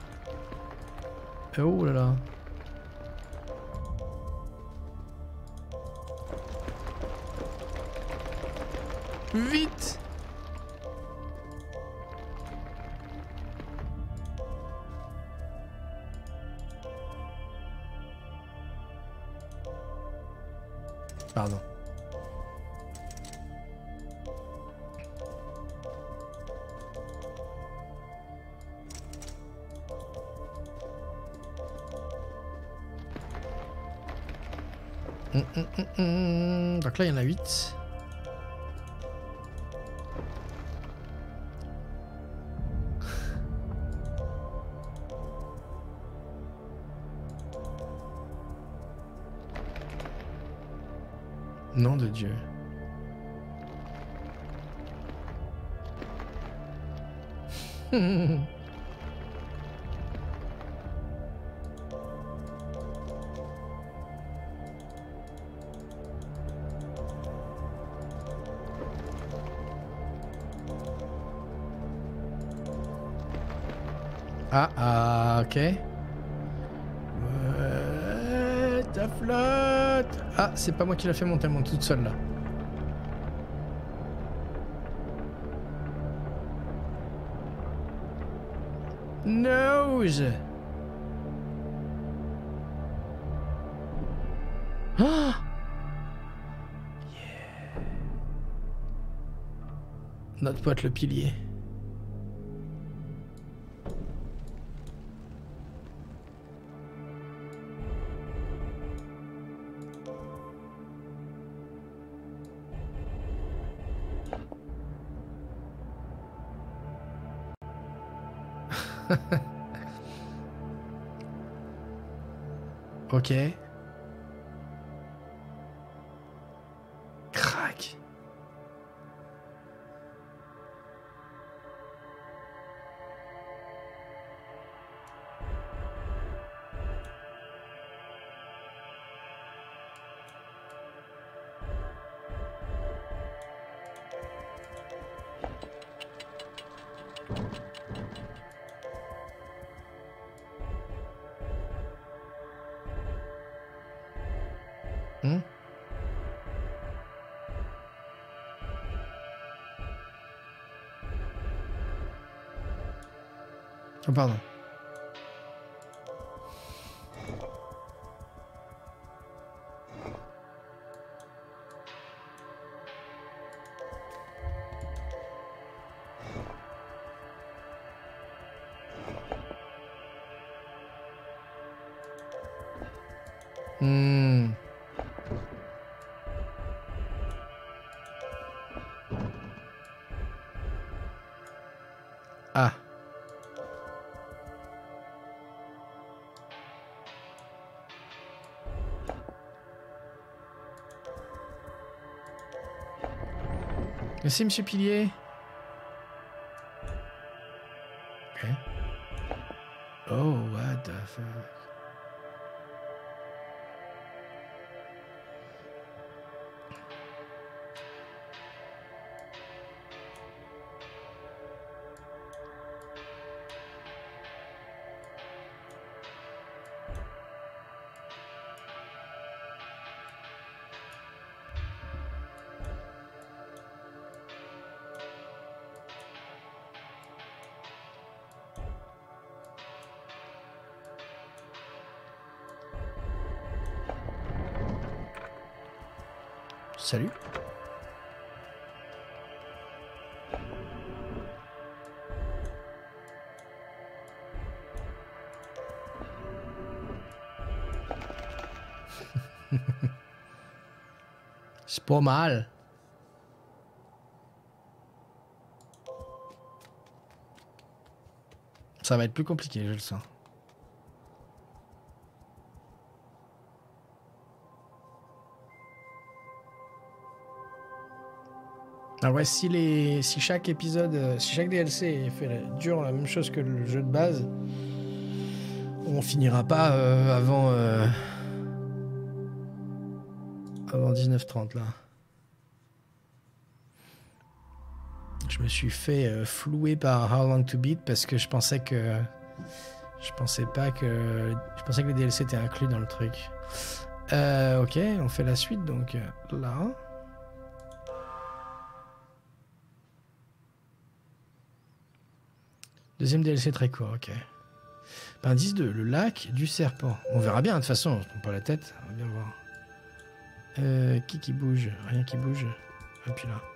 Oh là là. Vite. Pardon. Donc là, il y en a 8. Nom de Dieu. Ok. Ta flotte. Ah, c'est pas moi qui l'a fait monter, elle monte toute seule là. Nose. Ah. Yeah. Notre pote le pilier. Ok. Crac. Oh, pardon. Ah. Merci, monsieur Pilier. Ok. Oh, what the fuck. Salut. C'est pas mal. Ça va être plus compliqué, je le sens. Alors ouais, si chaque épisode, si chaque DLC dure la même chose que le jeu de base, on finira pas avant avant 19h30 là. Je me suis fait flouer par How Long to Beat parce que je pensais que... Je pensais que les DLC étaient inclus dans le truc. Ok, on fait la suite donc là. Deuxième DLC très court, ok. Indice 2, le lac du serpent. On verra bien, de toute façon, on se prend pas la tête, on va bien voir. Qui bouge? Rien qui bouge. Et puis là.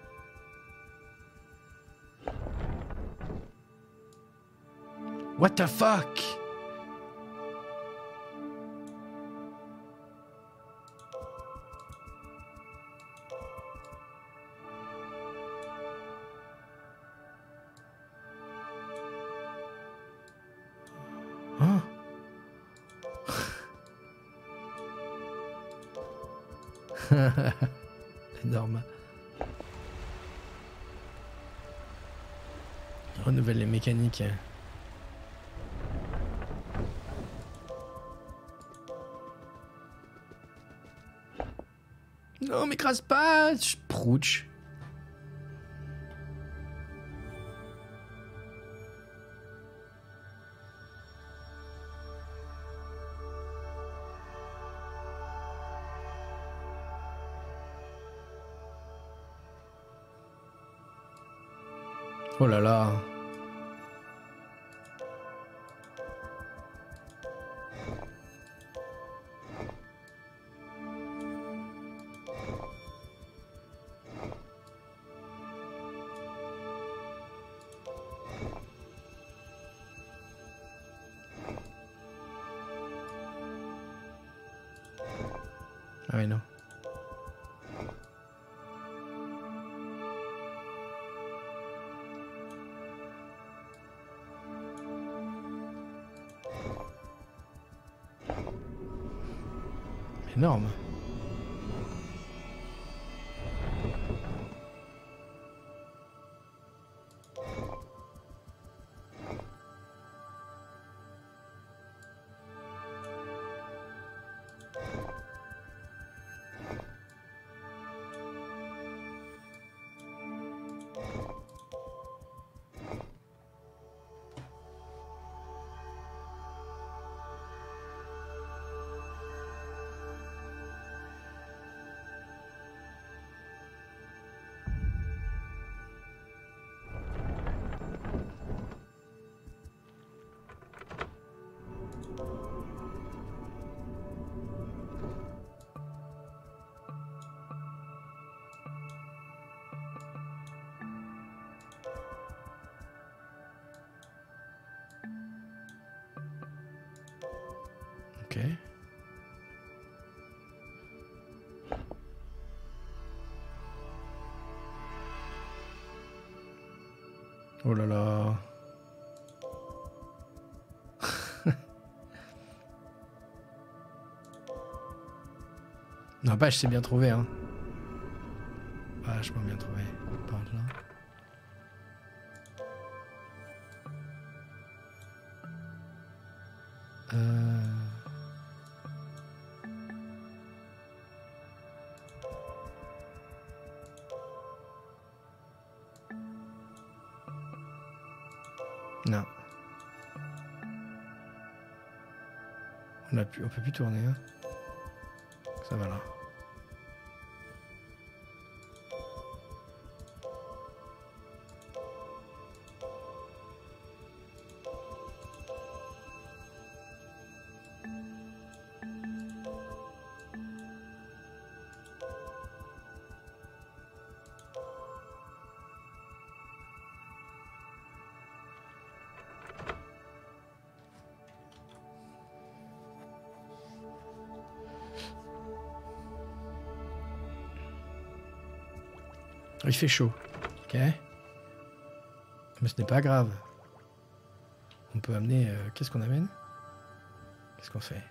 What the fuck? Hein? Énorme. Renouvelle les mécaniques. Non, m'écrase pas, prouch. Oh là là. Ah oui, non. Énorme. Ok. Oh là là. Non, bah, je sais bien trouvé, hein. Vachement bien trouvé. Par là. Non. On peut plus tourner, hein. Ça va là. Il fait chaud, ok. Mais ce n'est pas grave. On peut amener... qu'est-ce qu'on amène? Qu'est-ce qu'on fait?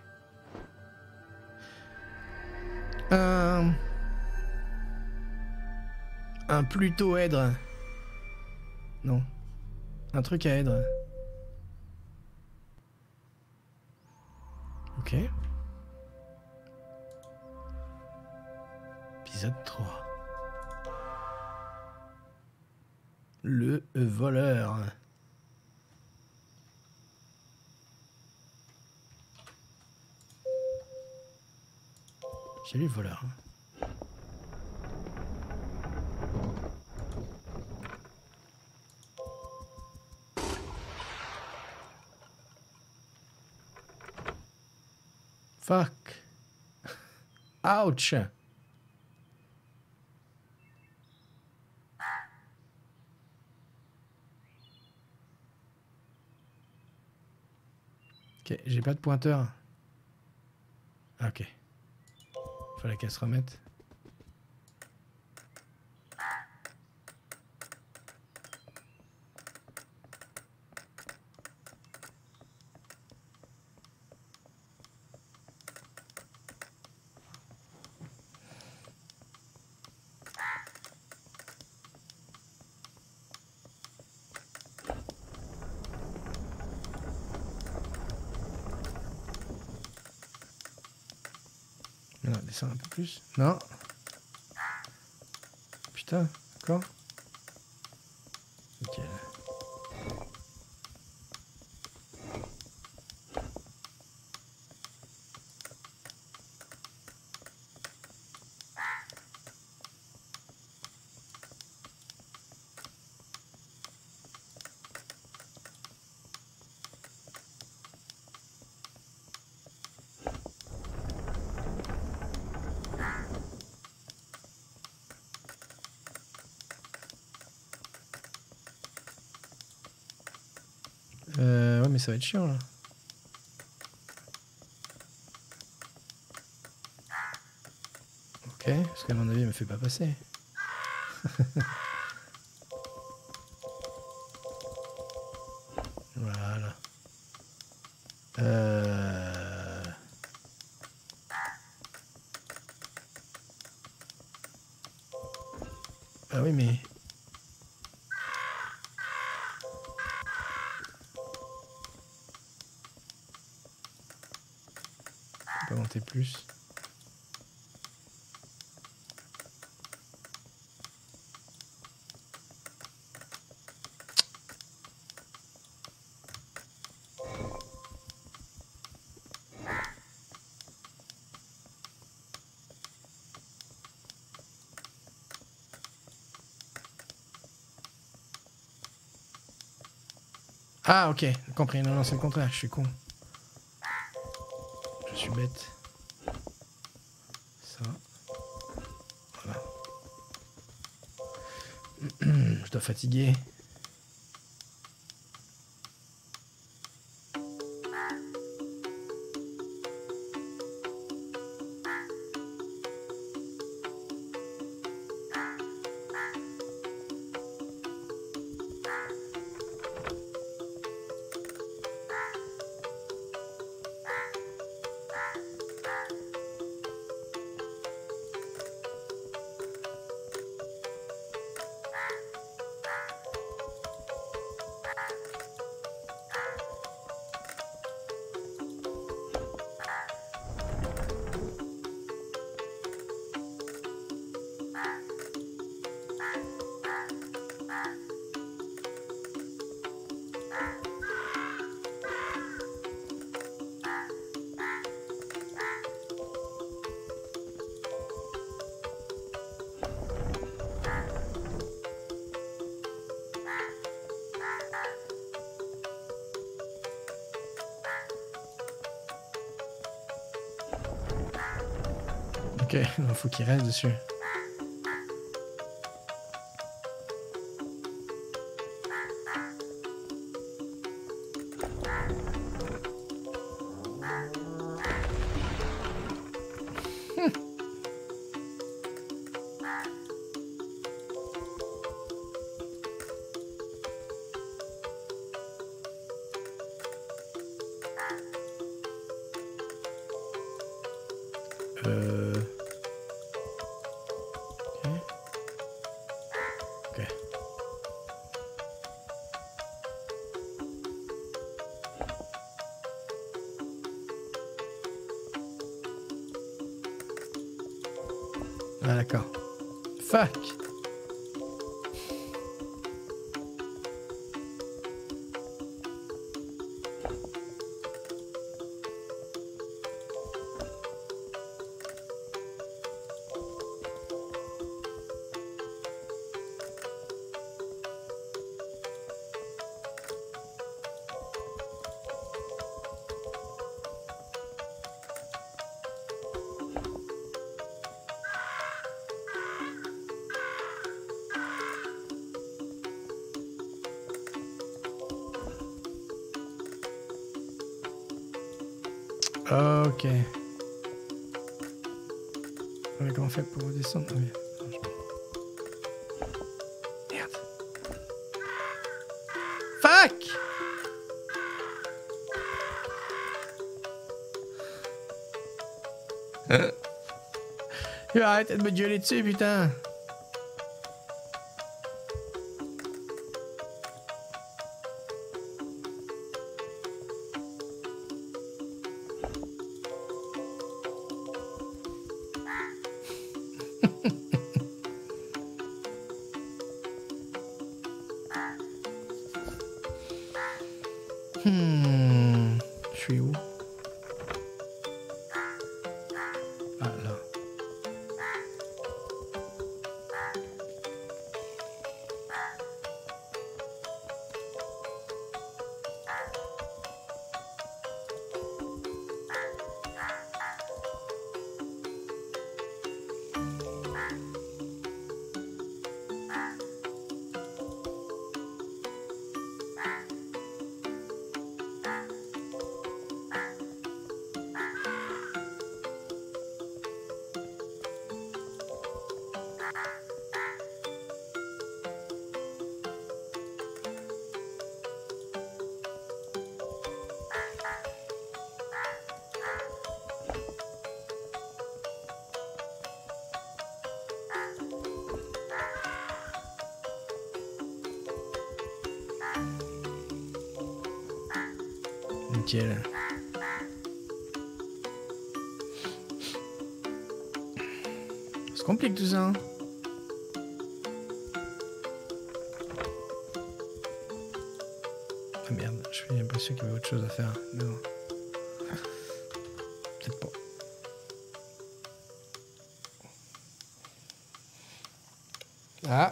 Un Pluto-èdre. Non. Un truc à èdre. Ok. Épisode 3. Le voleur. Salut voleur. Fuck. Ouch. Ok, j'ai pas de pointeur. Ok. Fallait qu'elle se remette. Non, descends un peu plus. Non. Putain, d'accord. Nickel. Ouais, mais ça va être chiant là. Ok, parce qu'à mon avis, il me fait pas passer. Voilà. Ah oui, mais... On peut monter plus. Ah, ok, compris. Non, non, c'est le contraire, je suis con. Je suis bête. Ça. Voilà. Je dois fatiguer. Ok, il faut qu'il reste dessus. Ah d'accord. Fuck. Ok. Mais comment on fait pour redescendre? Ah, oui. Merde. Fuck! Il va arrêter de me gueuler dessus, putain. Je suis où? Ah là. Nickel. Ça complique tout ça. Hein. Ah merde, je suis l'impression qu'il y avait autre chose à faire. Mais bon. Peut-être pas. Ah.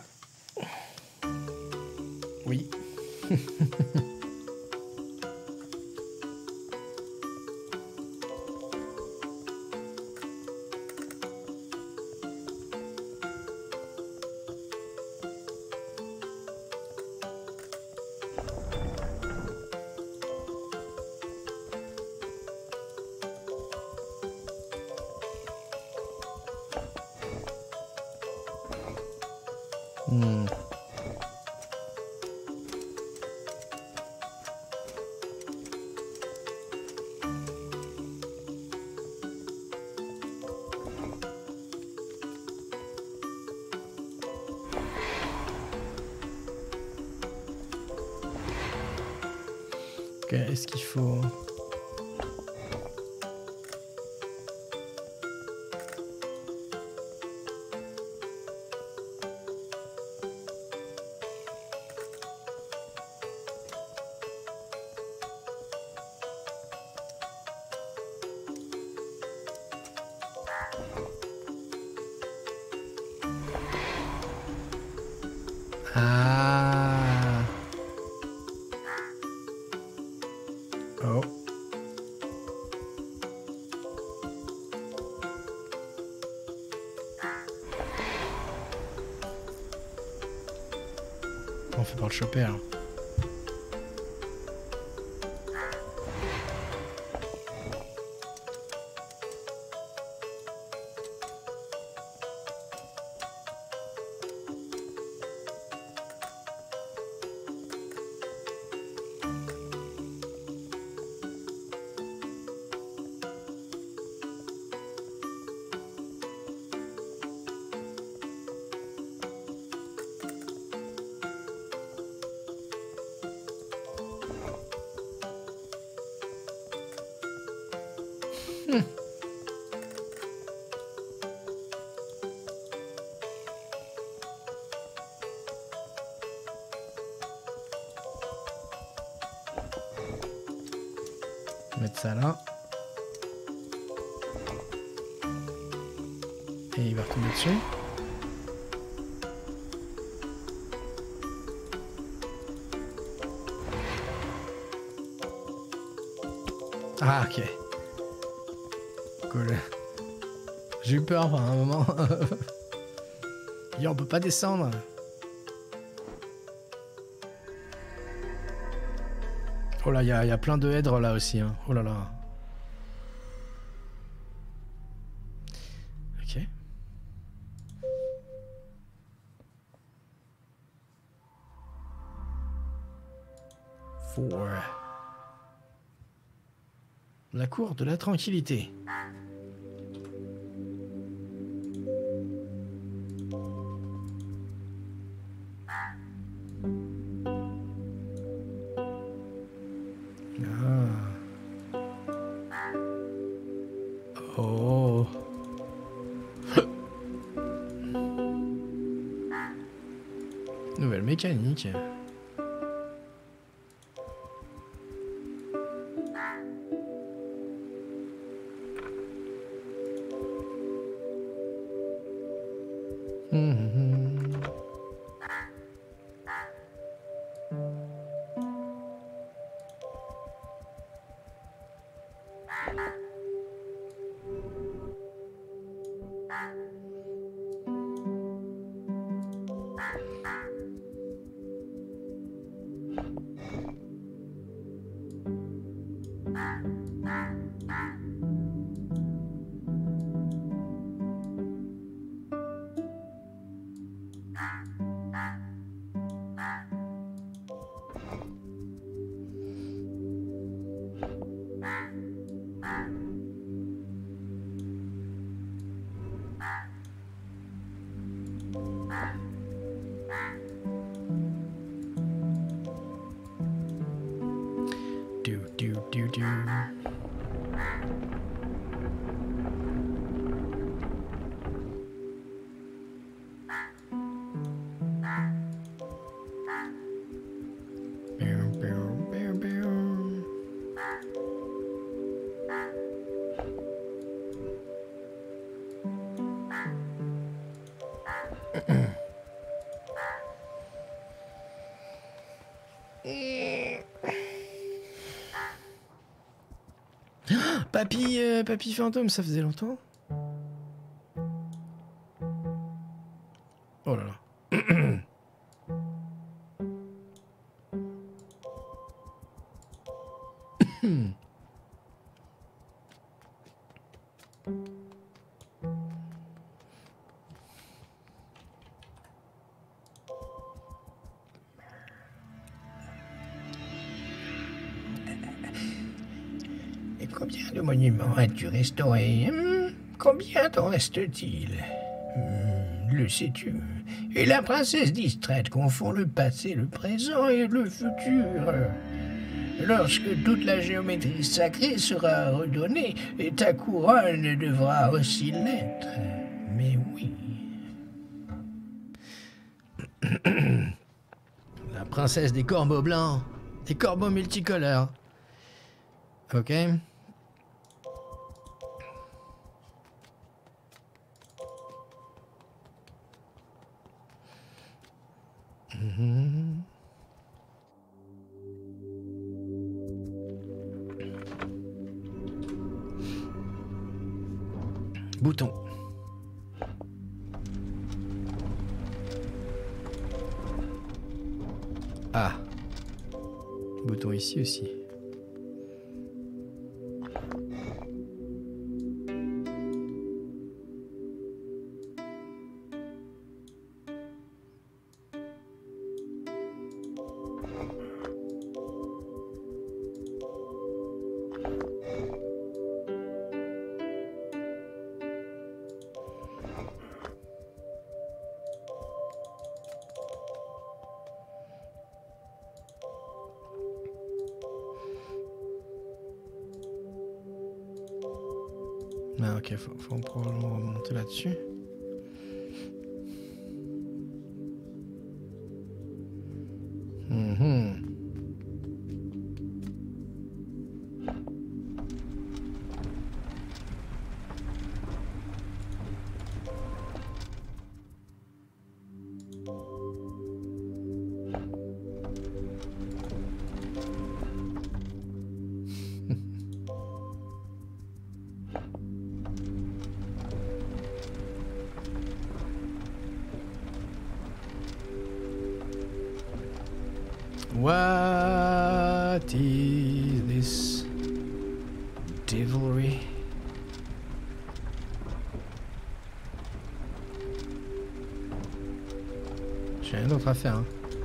Oui. Ok, est-ce qu'il faut... Ah. Oh. On fait pas le choper alors. Mettre ça là. Et il va retomber dessus. Ah, ok. Cool. J'ai eu peur pendant un moment. Yo, on peut pas descendre. Oh là, il y a plein de hèdres là aussi. Hein. Oh là là. Ok. Four. La cour de la tranquillité. Oh. Nouvelle mécanique. Do. Papy fantôme, ça faisait longtemps. Oh là là. Et combien de monuments as-tu restaurés? Combien t'en reste-t-il? Le sais-tu? Et la princesse distraite confond le passé, le présent et le futur. Lorsque toute la géométrie sacrée sera redonnée, ta couronne devra aussi l'être. Mais oui. La princesse des corbeaux blancs. Des corbeaux multicolores. Ok. Bouton. Ah. Bouton ici aussi. Ah ok, faut probablement remonter là-dessus. What is this devilry? J'ai rien d'autre à faire. Hein.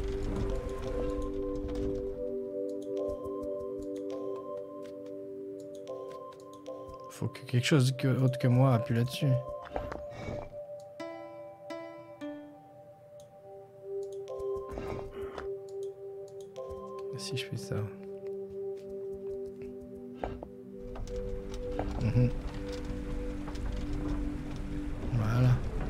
Faut que quelque chose autre que moi appuie là-dessus. Si je fais ça. Voilà.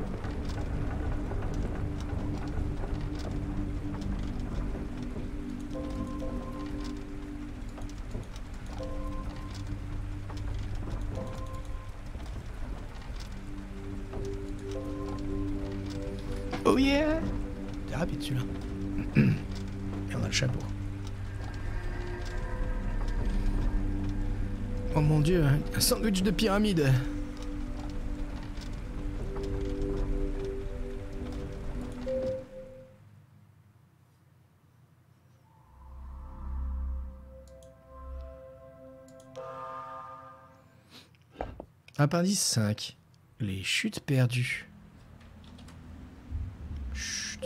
Oh yeah! C'est rapide celui-là. Et on a le chapeau. Oh mon dieu, un sandwich de pyramide. Appendice 5. Les chutes perdues. Chut.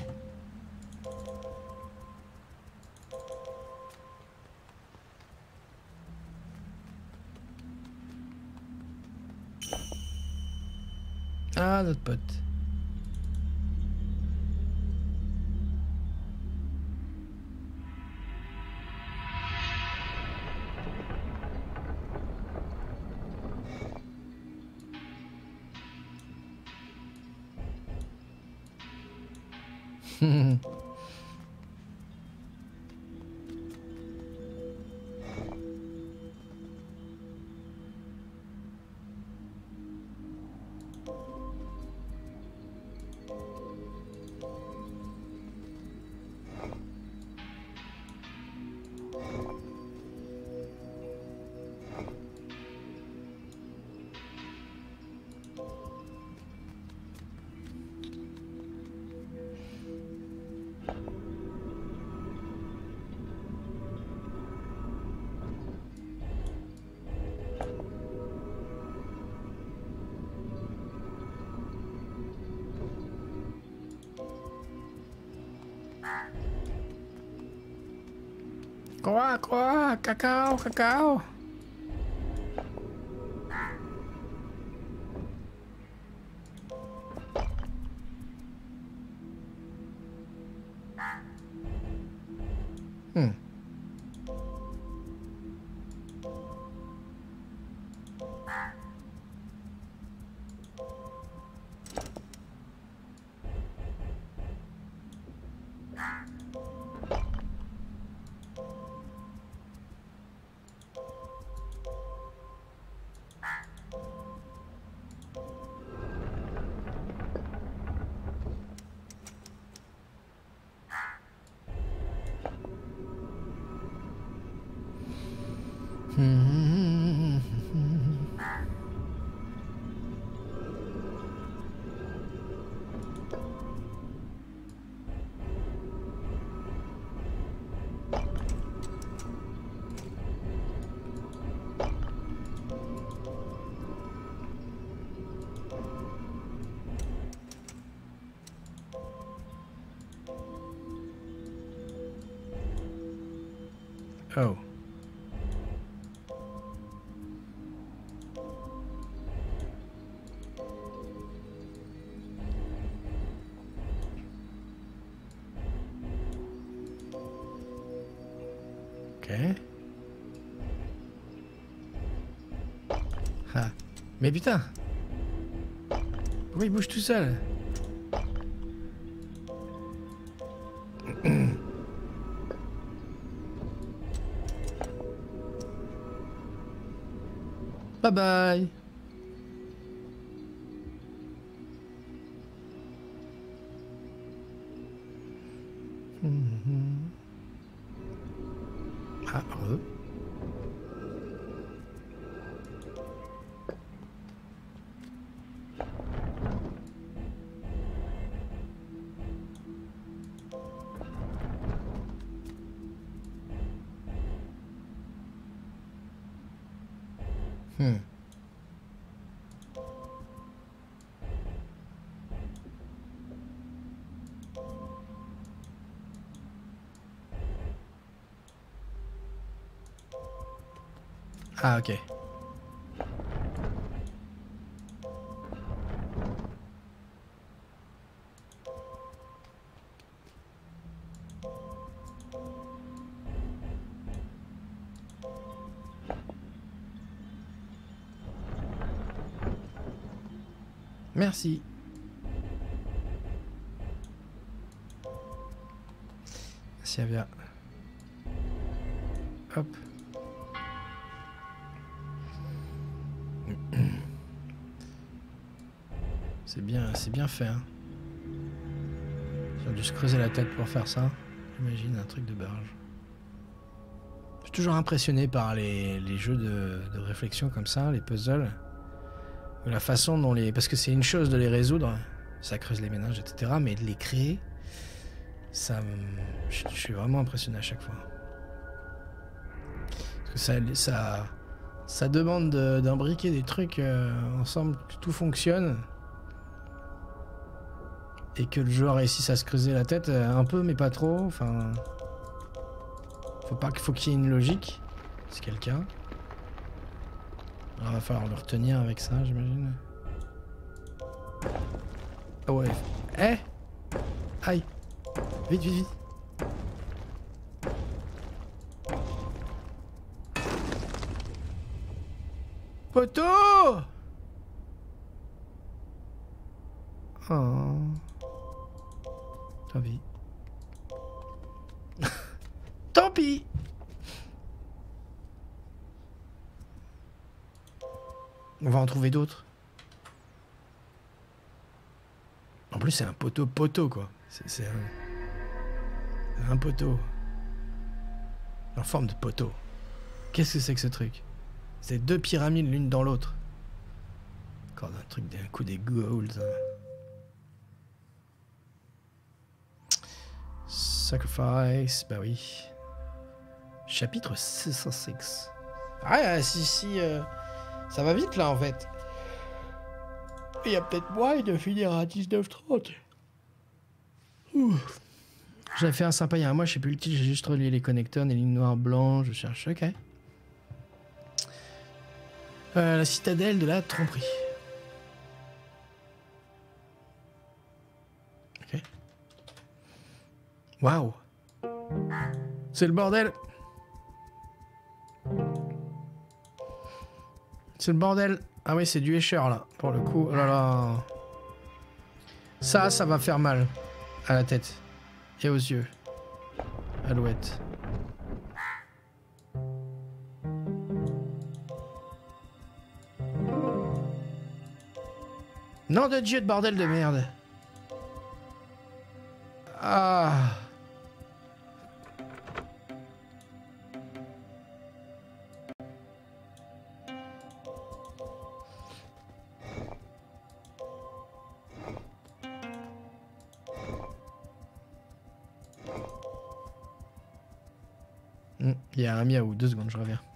Ah, notre pote. Quoi, cacao, cacao. Oh. Ok. Ah. Mais putain. Pourquoi il bouge tout seul? Bye bye. Ah, heureux. Hmm. Ah, ok. Merci. Merci Avia. Hop. C'est bien fait. Hein. Ils ont dû se creuser la tête pour faire ça. J'imagine un truc de barge. Je suis toujours impressionné par les jeux de réflexion comme ça, les puzzles. La façon dont les... Parce que c'est une chose de les résoudre, ça creuse les méninges, etc. Mais de les créer, ça je suis vraiment impressionné à chaque fois. Parce que ça demande d'imbriquer des trucs ensemble, que tout fonctionne. Et que le joueur réussisse à se creuser la tête un peu, mais pas trop. Enfin... Faut qu'il y ait une logique. C'est quelqu'un. Il va falloir le retenir avec ça, j'imagine. Ah ouais. Eh! Aïe! Vite, vite, vite! Poteau! Oh. Tant pis. Tant pis! On va en trouver d'autres. En plus, c'est un poteau, quoi. C'est un poteau. En forme de poteau. Qu'est-ce que c'est que ce truc? C'est deux pyramides l'une dans l'autre. Encore un truc d'un coup des ghouls. Sacrifice, bah oui. Chapitre 606. Ah, si, ça va vite là en fait. Il y a peut-être moyen de finir à 19h30. J'avais fait un sympa il y a un mois, je sais plus le titre, j'ai juste relié les connecteurs, les lignes noires blanches, je cherche, ok. La citadelle de la tromperie. Ok. Waouh. C'est le bordel. C'est le bordel. Ah oui, c'est du Escher là, pour le coup. Oh là là. Ça va faire mal à la tête et aux yeux. Alouette. Nom de Dieu de bordel de merde. Ah. Il y a un miaou, 2 secondes, je reviens.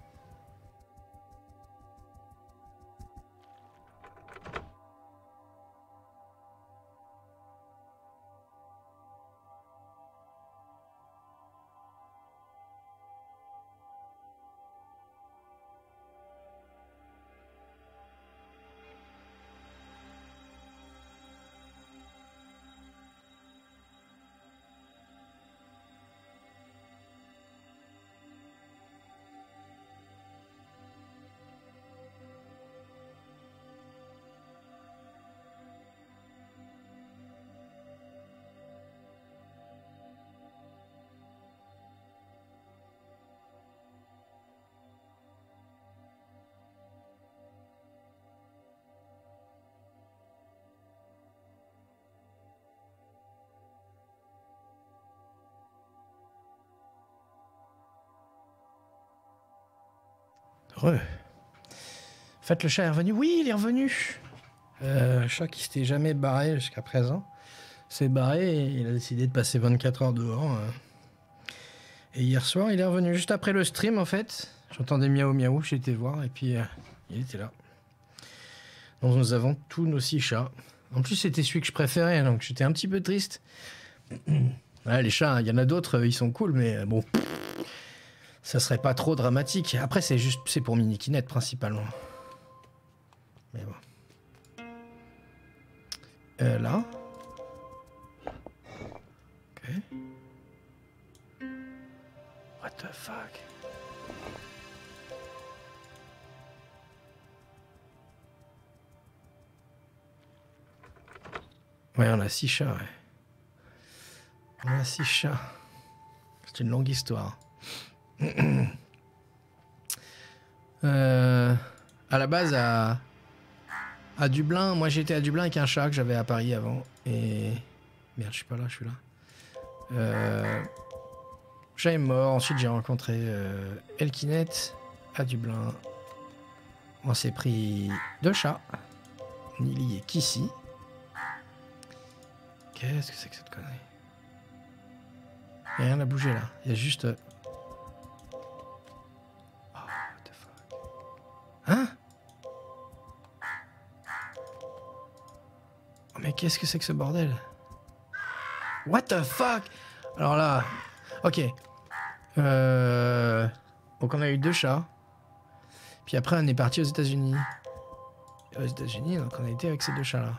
En fait, le chat est revenu. Oui, il est revenu. Le chat qui s'était jamais barré jusqu'à présent s'est barré et il a décidé de passer 24 heures dehors. Et hier soir, il est revenu juste après le stream, en fait. J'entendais miaou miaou, j'ai été voir et puis Il était là. Donc nous avons tous nos 6 chats. En plus, c'était celui que je préférais, donc j'étais un petit peu triste. Ouais, les chats, il y en a d'autres, ils sont cool, mais bon, ça serait pas trop dramatique. Après, c'est pour Minikinette principalement. Mais bon. Là. Ok. What the fuck? Ouais, on a 6 chats, ouais. On a 6 chats. C'est une longue histoire. À la base, à Dublin, moi j'étais à Dublin avec un chat que j'avais à Paris avant. Et. Merde, je suis pas là, je suis là. Le chat est mort. Ensuite, j'ai rencontré Elkinette à Dublin. On s'est pris 2 chats, Nili et Kissy. Qu'est-ce que c'est que cette connerie? Il n'y a rien à bouger là. Il y a juste. Oh, what the fuck? Hein? Oh, mais qu'est-ce que c'est que ce bordel? What the fuck? Alors là. Ok. Donc on a eu 2 chats. Puis après on est parti aux États-Unis. Aux États-Unis, donc on a été avec ces 2 chats là.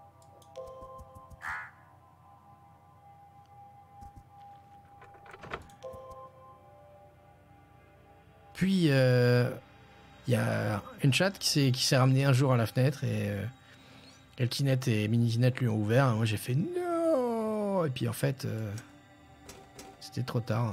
Puis, il y a une chatte qui s'est ramenée un jour à la fenêtre et Elkinette et Minikinette lui ont ouvert. Et moi, j'ai fait non. Et puis, en fait, c'était trop tard.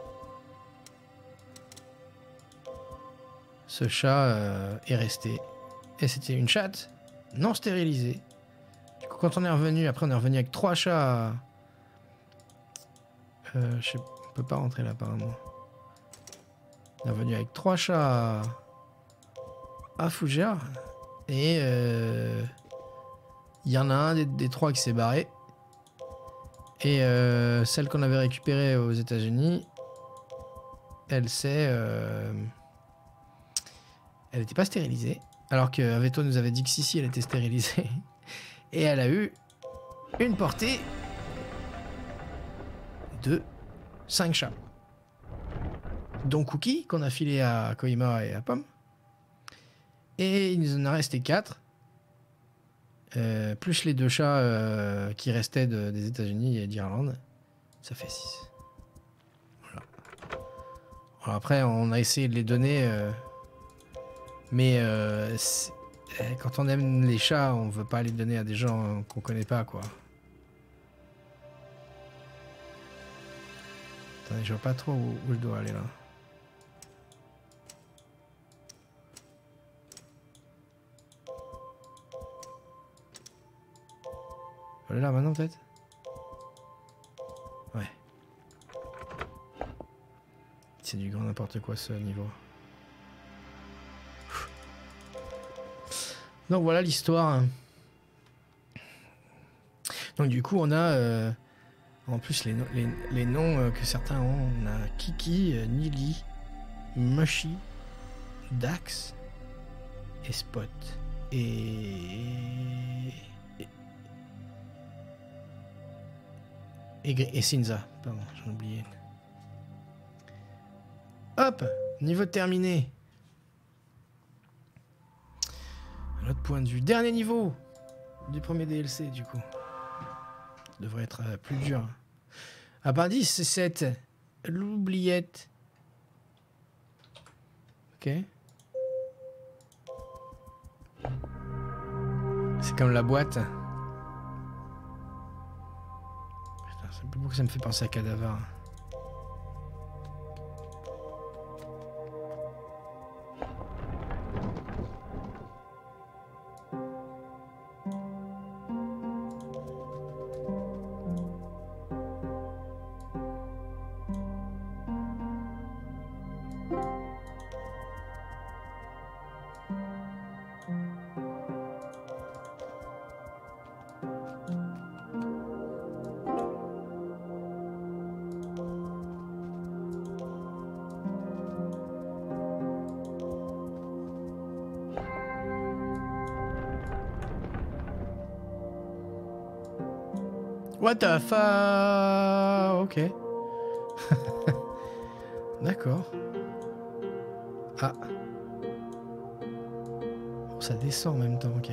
Ce chat est resté. Et c'était une chatte non stérilisée. Du coup, quand on est revenu, après, on est revenu avec 3 chats. Je sais, on peut pas rentrer là, apparemment. On est revenu avec 3 chats à Fougères. Et il y en a un des 3 qui s'est barré. Et celle qu'on avait récupérée aux États-Unis, elle n'était pas stérilisée. Alors que Aveto nous avait dit que si, elle était stérilisée. Et elle a eu une portée de 5 chats. Dont Cookie, qu'on a filé à Koima et à Pomme. Et il nous en a resté 4. Plus les 2 chats qui restaient des États-Unis et d'Irlande. Ça fait 6. Voilà. Alors après, on a essayé de les donner. Mais quand on aime les chats, on veut pas les donner à des gens qu'on connaît pas, quoi. Attendez, je vois pas trop où je dois aller là. Voilà là maintenant peut-être. Ouais. C'est du grand n'importe quoi ce niveau. Donc voilà l'histoire. Donc du coup on a en plus les noms que certains ont. On a Kiki, Nili, Mushy, Dax et Spot. Et Sinza, pardon, j'en ai oublié. Hop, niveau terminé. Un autre point de vue. Dernier niveau du premier DLC, du coup. Ça devrait être plus dur. À part 10, c'est 7. L'oubliette. Ok. C'est comme la boîte. Pourquoi ça me fait penser à Cadavar? What the fuck? Ok. D'accord. Ah. Oh, ça descend en même temps, ok.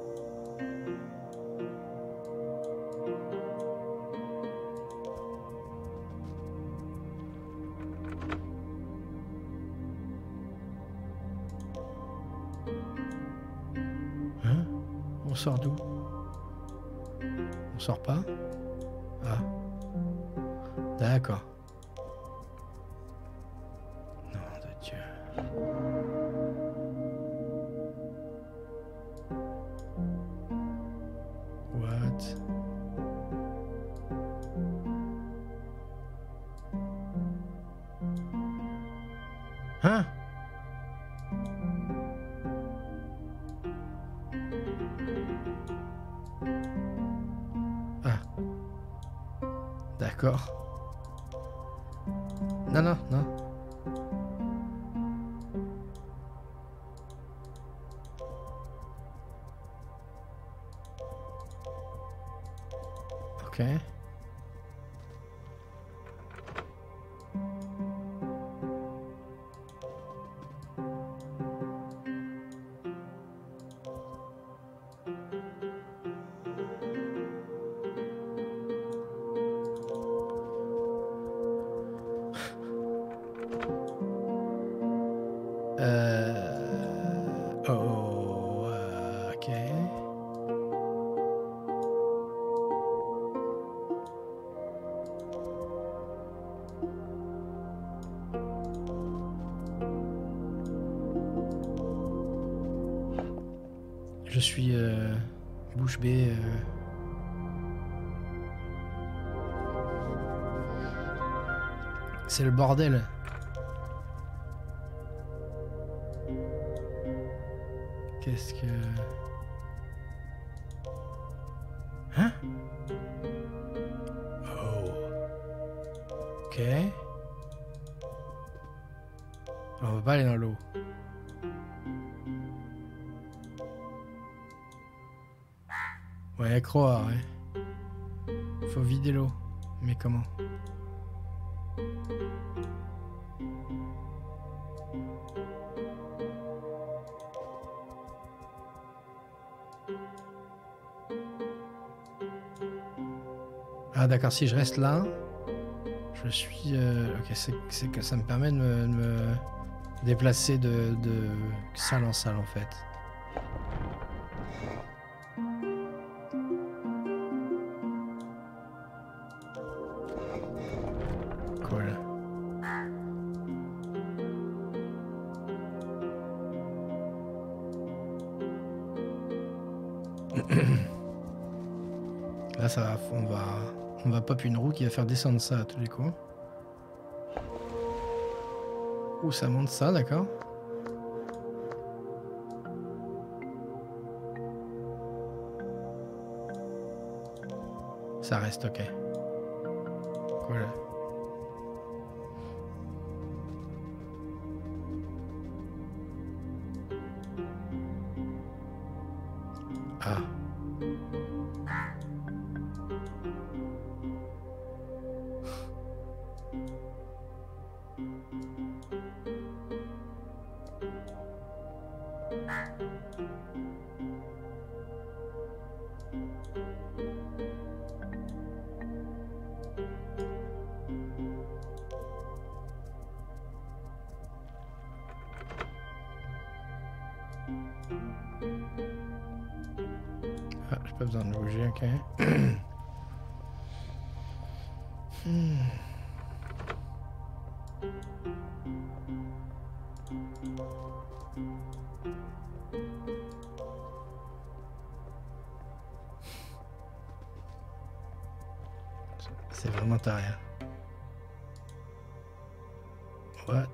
Hein? On sort d'où? On sort pas? Ah. D'accord. Nom de Dieu. What? Hein? Ah. D'accord. Non, non, non. Ok. Oh, ok. Je suis bouche bée. C'est le bordel. Qu'est-ce que... Hein? Oh. Ok. On va pas aller dans l'eau. Ouais, croire, ouais. Faut vider l'eau. Mais comment? Ah d'accord, si je reste là, je suis... ok, c'est que ça me permet de me déplacer de salle en salle en fait. Cool. Là ça va, on va pop une roue qui va faire descendre ça à tous les coups. Ouh, ça monte ça, d'accord. Ça reste ok. Cool. Ah. Ah, j'ai pas besoin de bouger, ok. C'est vraiment taré. What?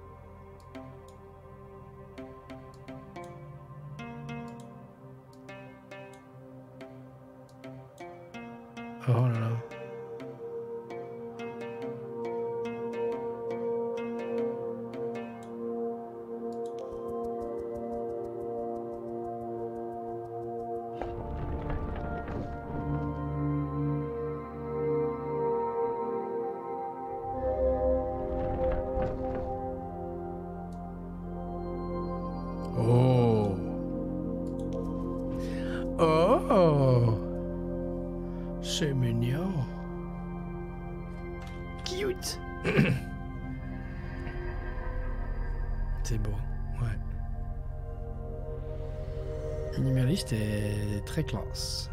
Oh là là. Oh. Oh. C'est mignon. Cute. C'est beau, ouais. Minimaliste et très classe.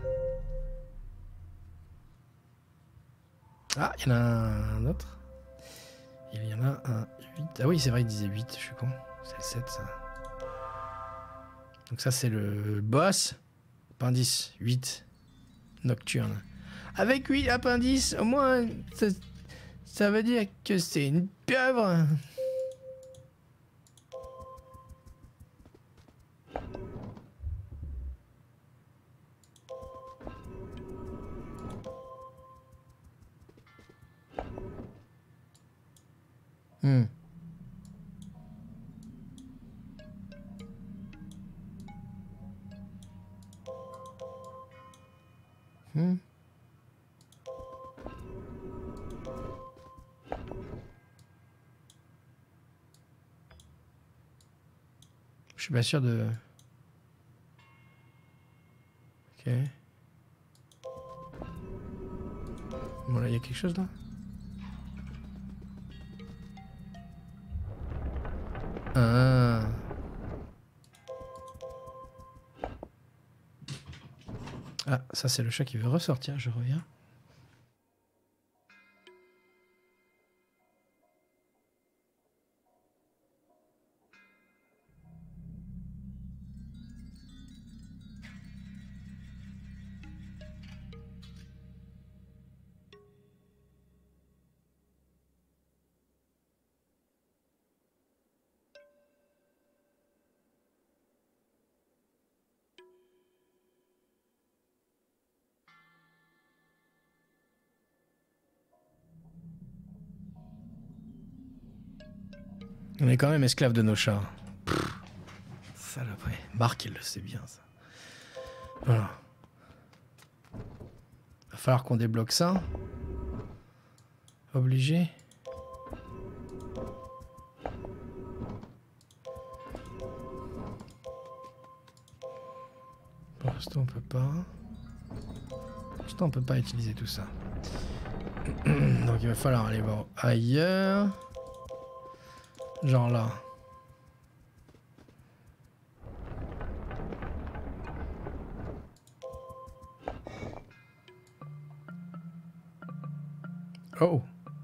Ah, il y en a un autre. Il y en a un 8. Ah oui, c'est vrai, il disait 8, je suis con. C'est le 7, ça. Donc ça, c'est le boss. Appendice 8. Nocturne. Avec 8 appendices, au moins, ça veut dire que c'est une pieuvre. Hmm. Hmm. Je suis pas sûr de... Ok. Bon là, il y a quelque chose là. Ah. Ah, ça c'est le chat qui veut ressortir, je reviens. On est quand même esclaves de nos chats. Saloperie. Marc, il le sait bien, ça. Voilà. Va falloir qu'on débloque ça. Obligé. Pour l'instant, on peut pas. Pour l'instant, on peut pas utiliser tout ça. Donc, il va falloir aller voir ailleurs. Genre là. Oh.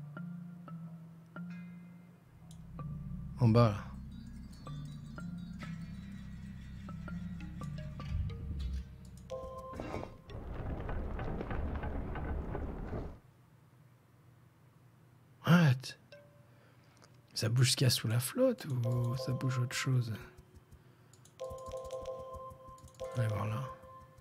En bas là. What? Ça bouge ce qu'il y a sous la flotte ou ça bouge autre chose? On va voir là.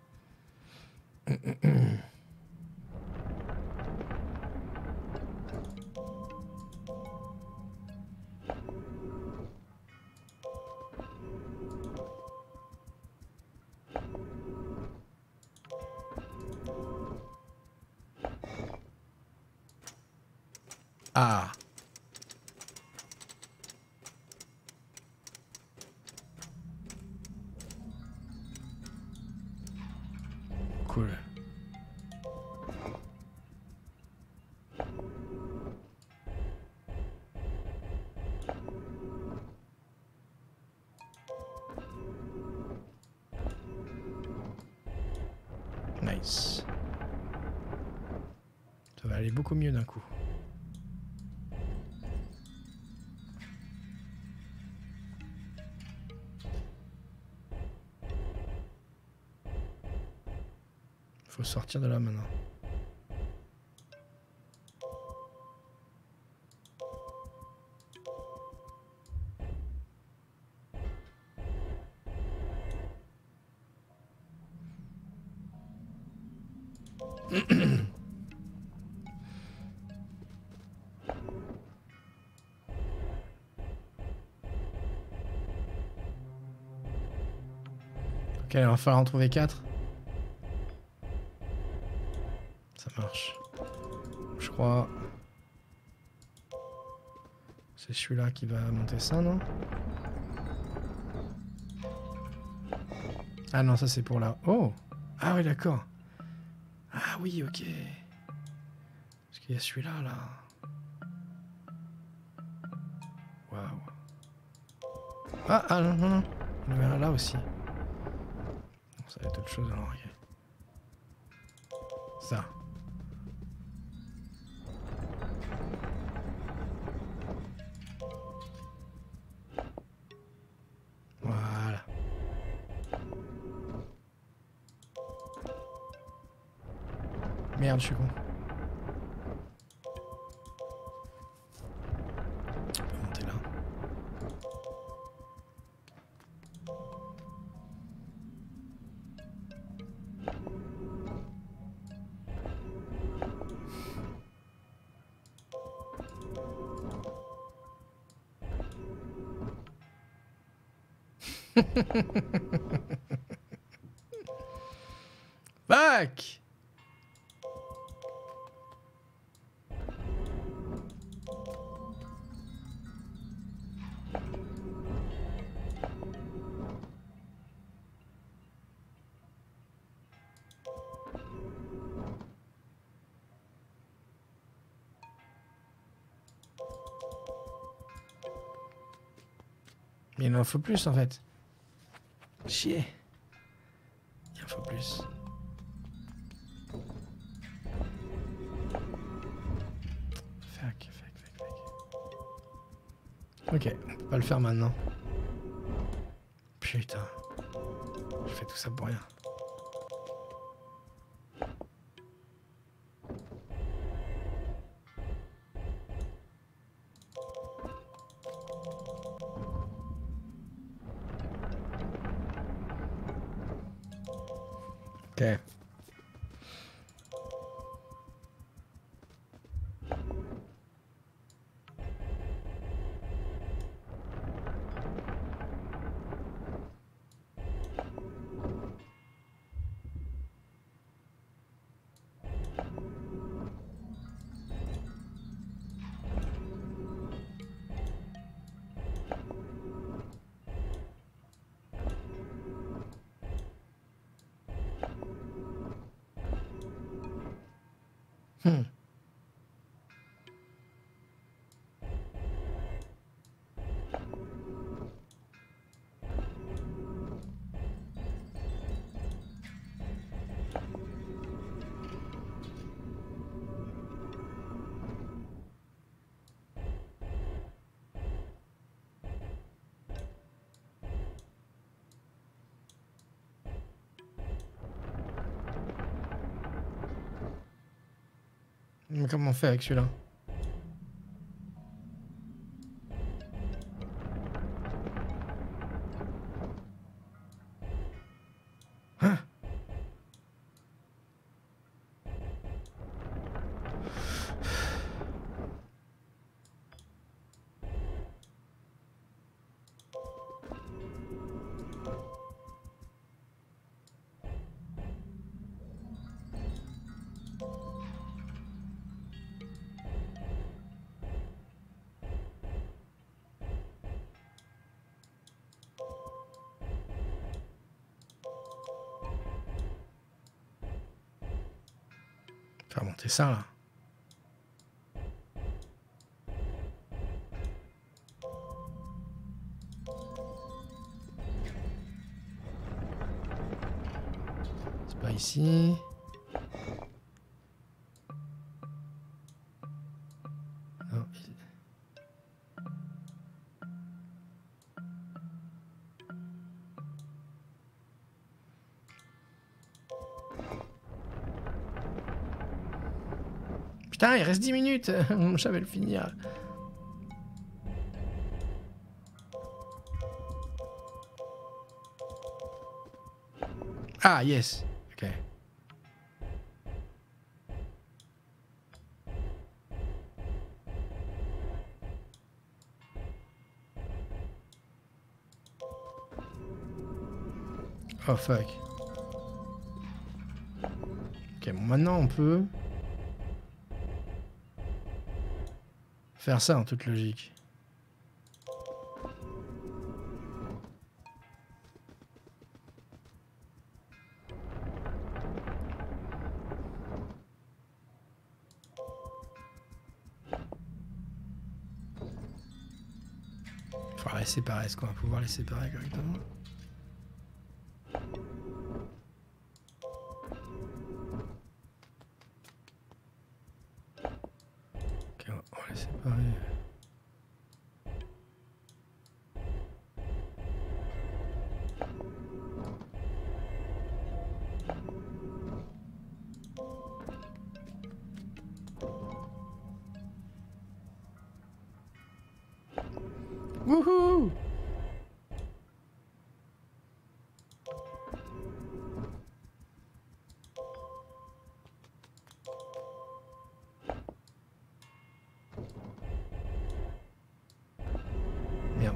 Ah. Cool. Nice. Ça va aller beaucoup mieux d'un coup. Faut sortir de là maintenant. Ok, il va falloir en trouver 4. Ça marche. Je crois... C'est celui-là qui va monter ça, non? Ah non, ça c'est pour là. Oh! Ah oui, d'accord. Ah oui, ok. Parce qu'il y a celui-là, là. Waouh. Ah non, non, non. Il y en avait un là aussi. Bon, ça va être autre chose alors, ok. Ça. Voilà. Merde, je suis con. On peut monter là. Fuck! Mais il en faut plus en fait. Chier. Il en faut plus. Fuck. Ok, on peut pas le faire maintenant. Putain. Je fais tout ça pour rien. Ok. Hmm. Mais comment on fait avec celui-là? Hein? Faire monter ça là. C'est pas ici. Non. Putain, il reste 10 minutes. J'avais le finir. Ah, yes. Ok. Oh, fuck. Ok, bon, maintenant on peut faire ça en toute logique. les séparer. Est-ce qu'on va pouvoir les séparer correctement? Ok, on va les séparer. Wouhou! Merde.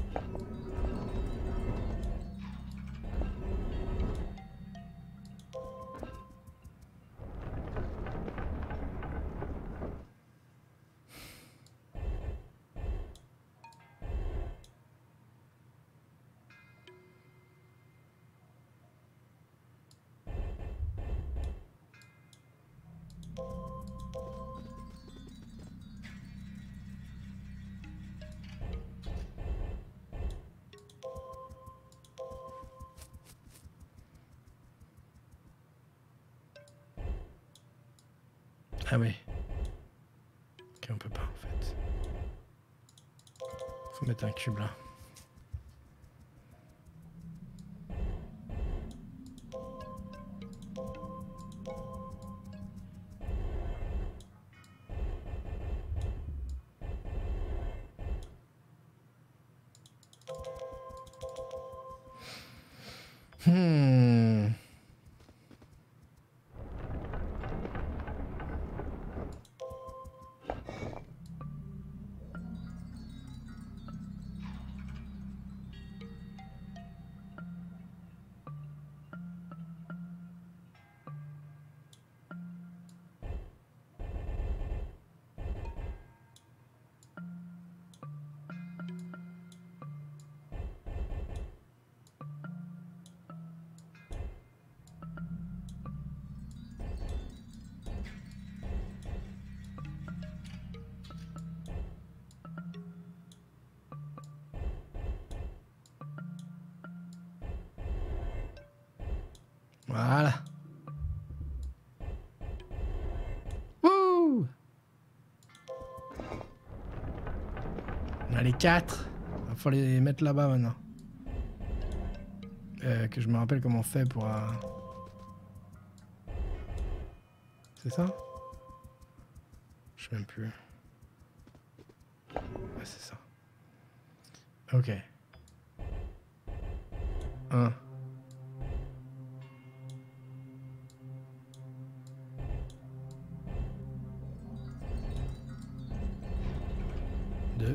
Ah oui. Ok, on peut pas en fait. Faut mettre un cube là. Hmm. Voilà. Wouh! On a les 4. Il faut les mettre là-bas maintenant. Que je me rappelle comment on fait pour... C'est ça? Je sais même plus. Ouais, c'est ça. Ok. 1. 2.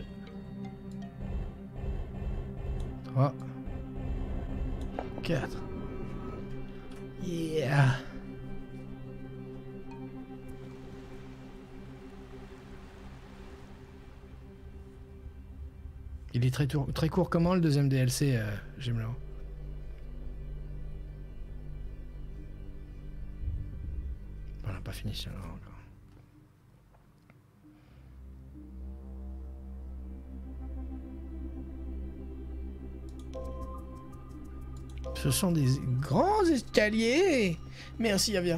3. 4. Yeah! Il est très court comment le deuxième DLC, Gemelo? On n'a pas fini celui-là encore. Ce sont des grands escaliers. Merci, Avia.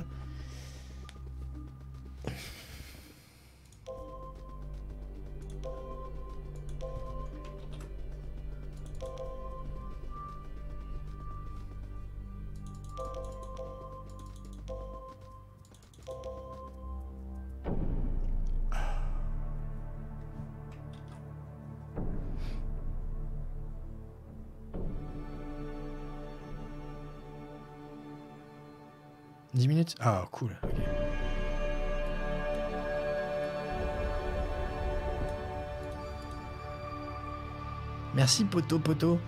Ah, cool. Okay. Merci, Poto.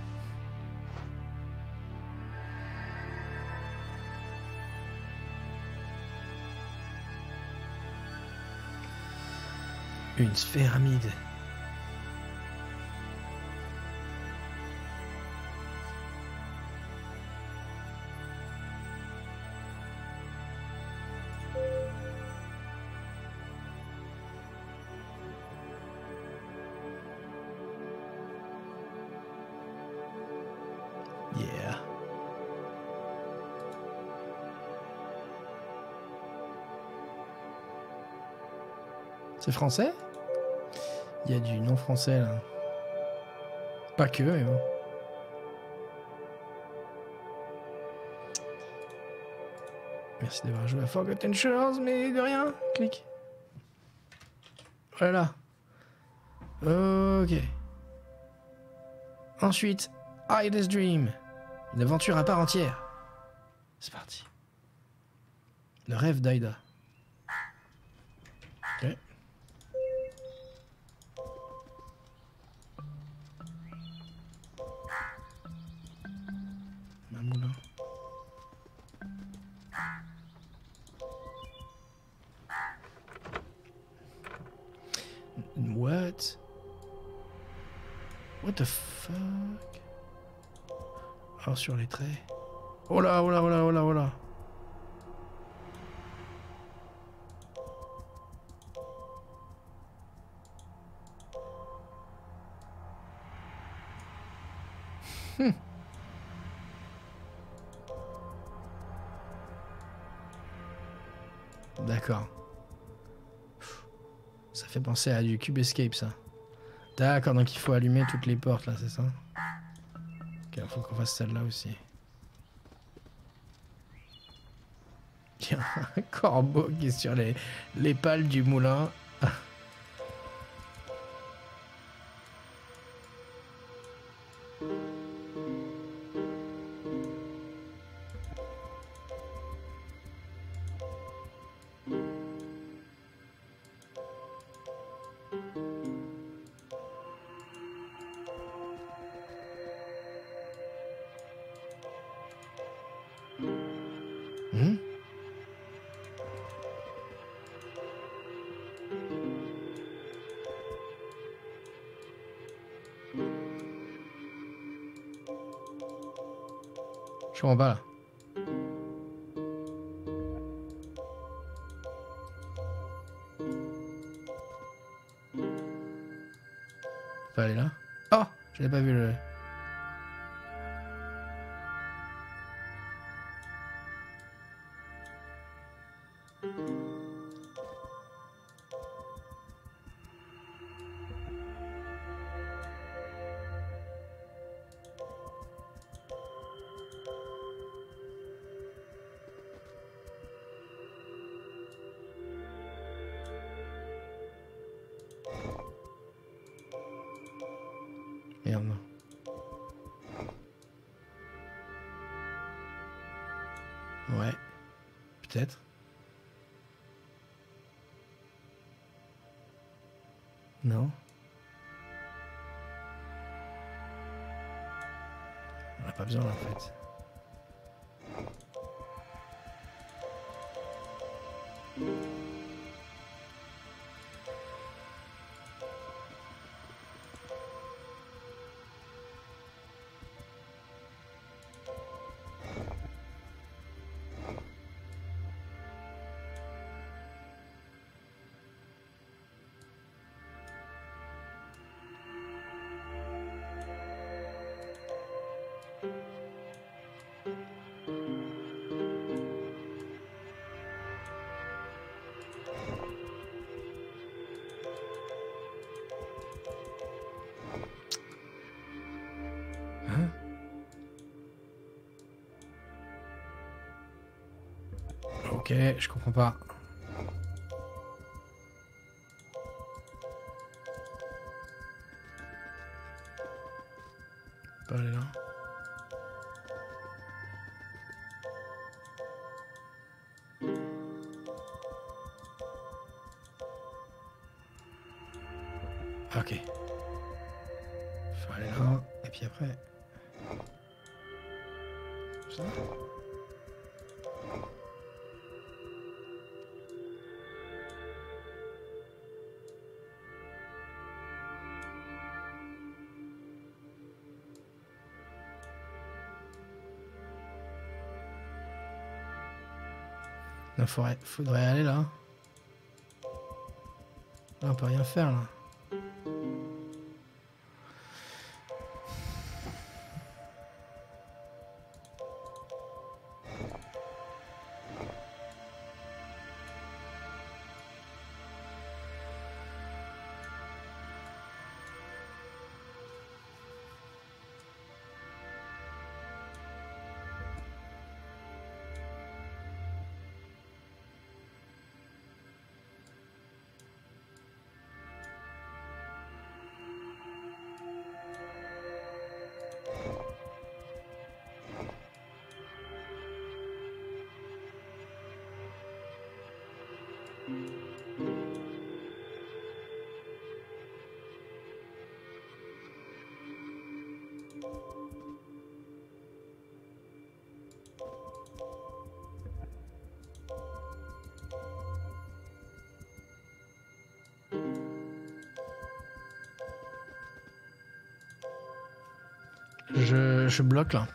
Une sphéramide. Yeah. C'est français? Il y a du non français là. Pas que, mais bon. Merci d'avoir joué à Forgotten Shores, mais de rien. Clique. Voilà. Ok. Ensuite, Ida's Dream. Une aventure à part entière. C'est parti. Le rêve d'Ida. Ok. Un moulin. What? What the fuck? Oh, sur les traits. Oh là, oh là, oh là, oh là, oh là. D'accord. Ça fait penser à du Cube Escape, ça. D'accord, donc il faut allumer toutes les portes, là, c'est ça? Ok, il faut qu'on fasse celle-là aussi. Il y a un corbeau qui est sur les pales du moulin. Hmm? Je comprends pas là. Faut aller là. Oh, je n'ai pas vu le. Merde, non. Ouais. Peut-être. Non. On n'a pas besoin là, en fait. Hein? Ok, je comprends pas. Pas aller là. Ok. Faut aller là. Et puis après. Ça. Non, faudrait aller là. Là, on peut rien faire là. Je bloque là.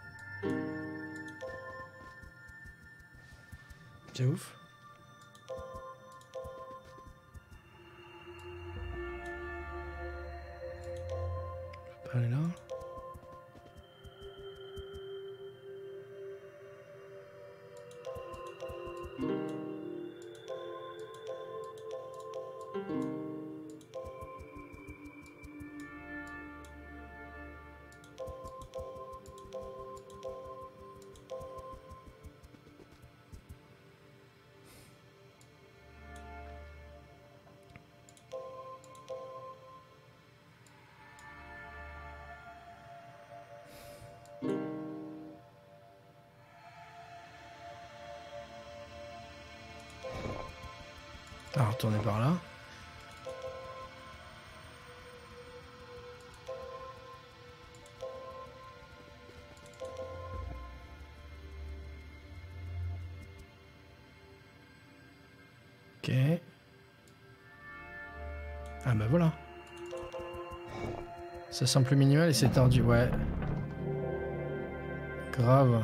C'est ouf. Je peux pas aller là. Alors, retourner par là. Ok. Ah bah voilà. Ça semble plus minimal et c'est tordu, ouais. Grave.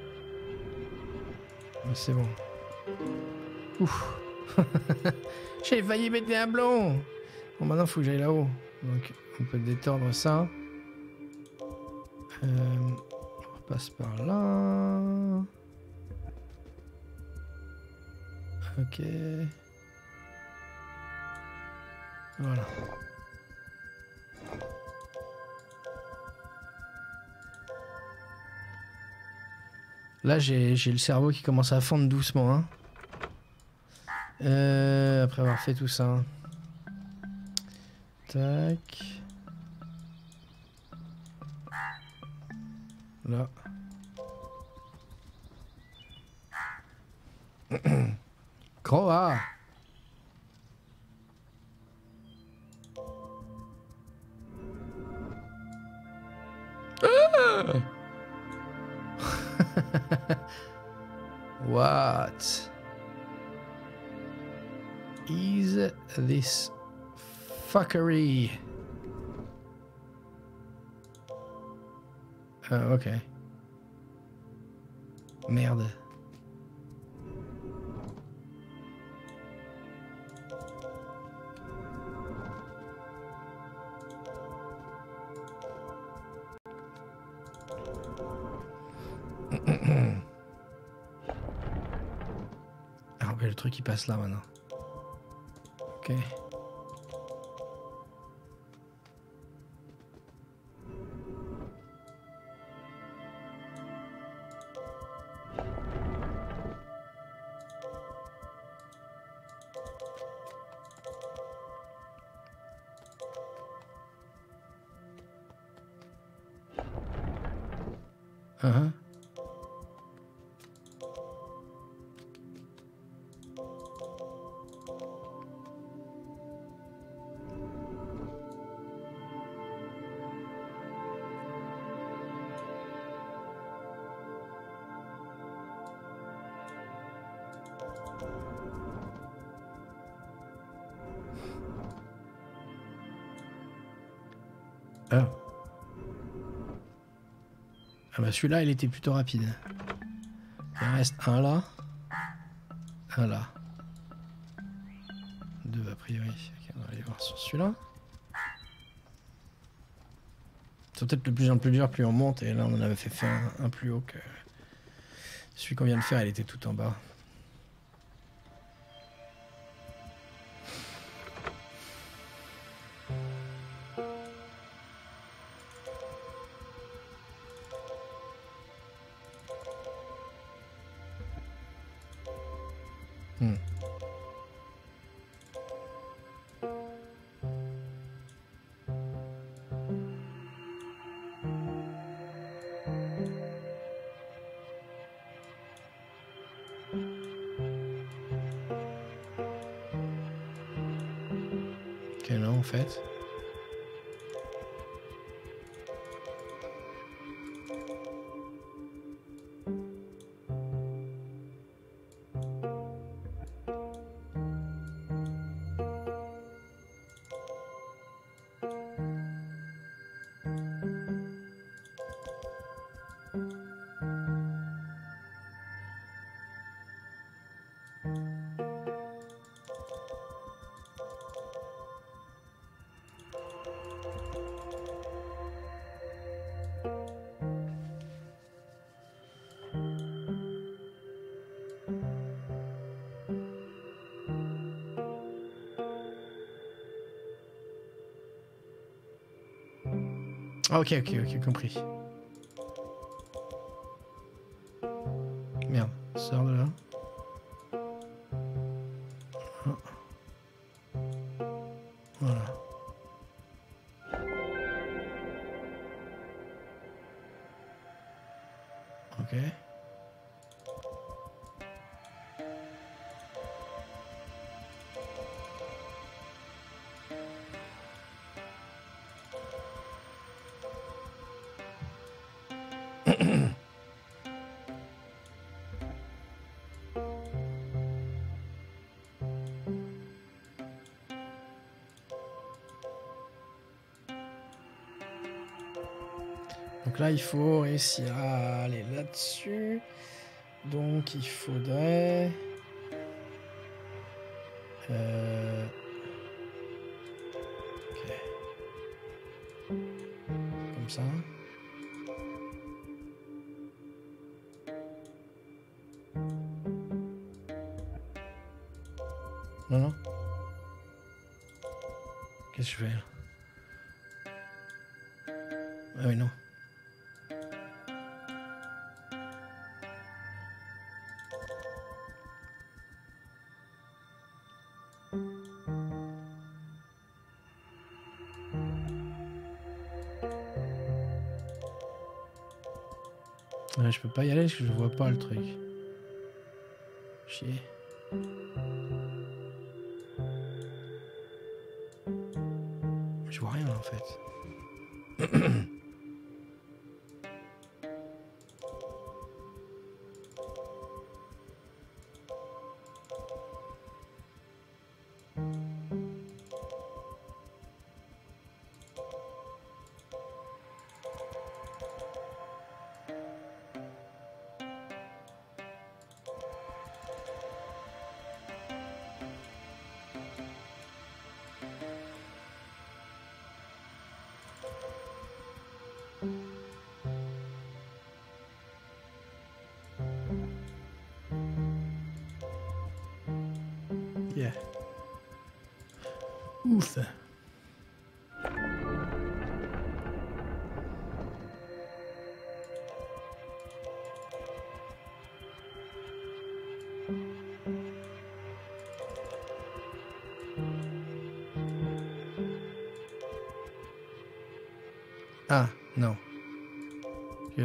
Mais c'est bon. Ouf. J'ai failli péter un blond. Bon, maintenant, il faut que j'aille là-haut. Donc, on peut détordre ça. On passe par là. Ok. Voilà. Là, j'ai le cerveau qui commence à fondre doucement. Hein. Après avoir fait tout ça. Tac. Là. Croa. What is this fuckery? Ok. Merde. Ah ouais, le truc il passe là maintenant. Ok. Uh-huh. Ah. Ah bah celui-là, il était plutôt rapide. Il en reste un là. Un là. Deux a priori. Ok, on va aller voir sur celui-là. C'est peut-être le plus en plus dur, plus on monte. Et là, on en avait fait un plus haut que... Celui qu'on vient de faire, il était tout en bas. en fait. Ah, ok, compris. Merde, sors de là. Voilà. Ok. Donc là, il faut réussir à aller là-dessus. Donc il faudrait... Ok. Comme ça. Non. Qu'est-ce que je fais là? Ah oui, non. Ouais, je peux pas y aller parce que je vois pas le truc. Chier. Je vois rien en fait. Yeah. Ouf. Ah, non. Ok.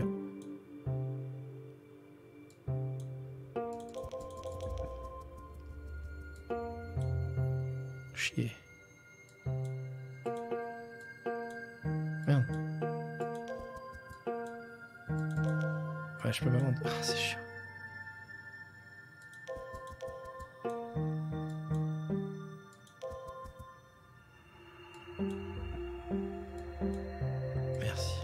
Chier. Merde. Ouais, je peux pas monter. Ah, c'est chiant. Merci.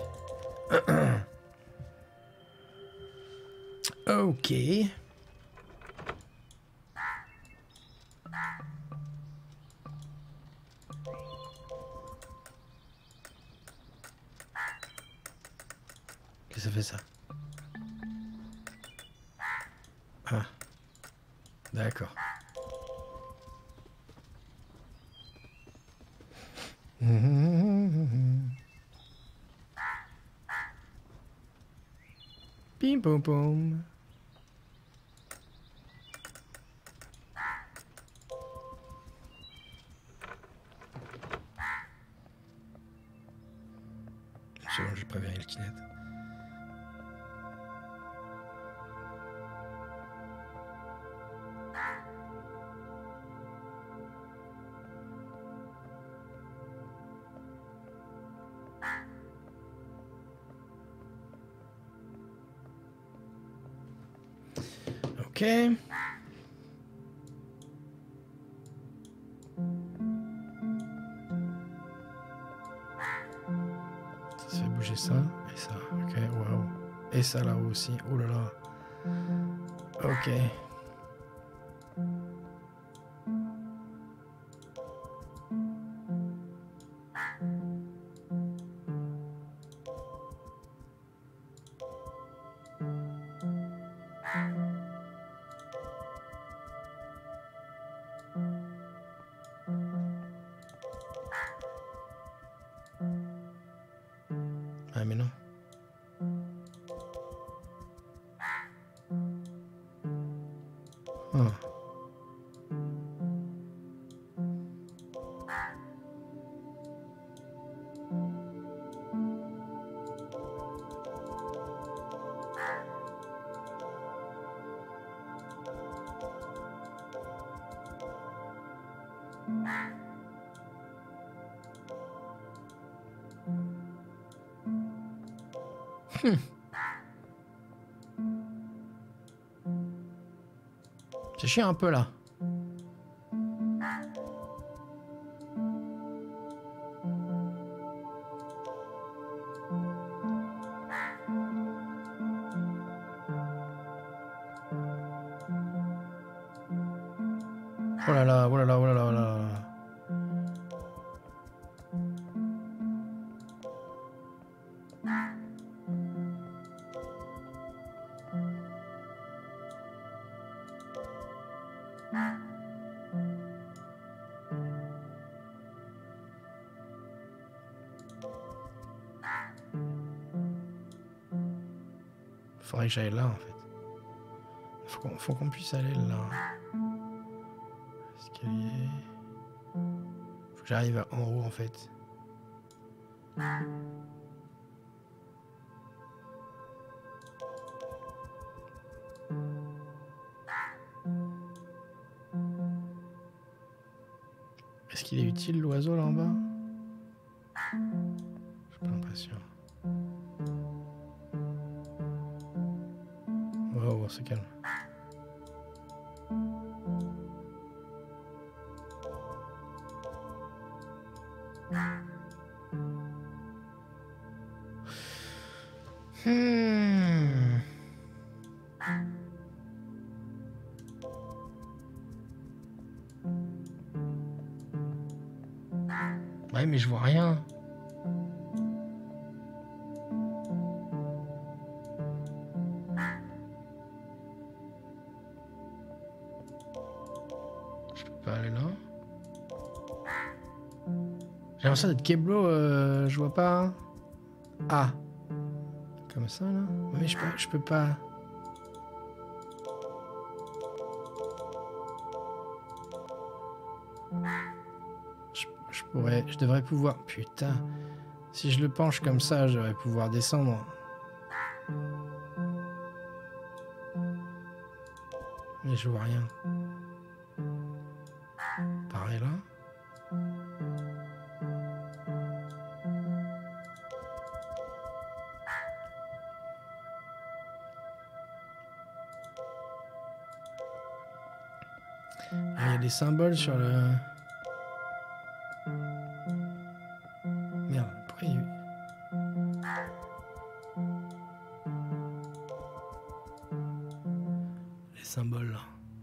Ok. Qu'est-ce que ça fait ça? Ah. D'accord. Bim boum boum. C'est bon, j'ai prévenu le Kinect. Ok. Ça fait bouger ça et ça. Ok, waouh. Et ça là-haut aussi. Oh là là. Ok. Ah mais non. Ah. C'est chiant un peu là. Oh là là, oh là là, oh là là, oh là là. Faudrait que j'aille là en fait. Faut qu'on puisse aller là. Escalier. Faut que j'arrive en haut en fait. Est-ce qu'il est utile l'oiseau là en bas? J'ai pas l'impression. Wow, on se calme. Ouais, mais je vois rien. Je peux pas aller là. J'ai l'impression d'être Keblo, je vois pas. Ah. Comme ça là. Mais je peux pas. Je devrais pouvoir. Putain. Si je le penche comme ça, je devrais pouvoir descendre. Mais je vois rien. Pareil là. Ah, il y a des symboles sur le... Merde, pourquoi il y a eu... Les symboles là.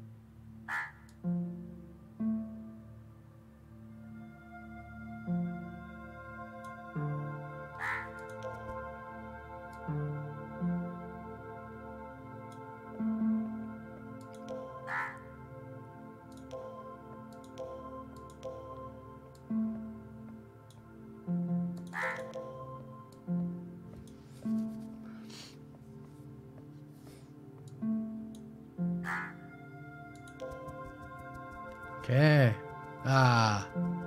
Ok. Ah.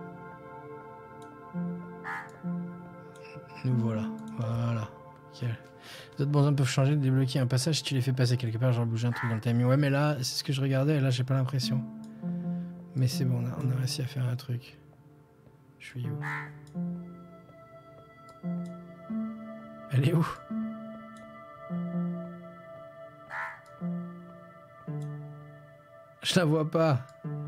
Nous voilà. Voilà. Nickel. Les autres bonhommes peuvent changer, débloquer un passage si tu les fais passer quelque part, genre bouger un truc dans le timing. Ouais, mais là, c'est ce que je regardais et là, j'ai pas l'impression. Mais c'est bon, on a réussi à faire un truc. Je suis où? Elle est où? Je la vois pas.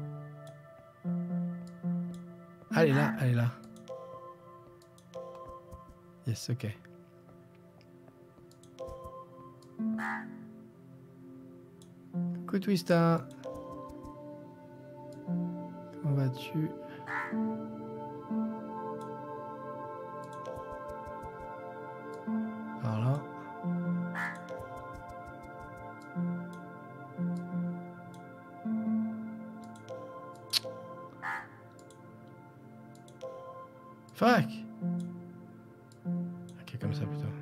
Elle est là, elle est là. Yes, ok. Coucou Twista. Comment vas-tu? Par là. Fuck. Ok, comme ça plutôt.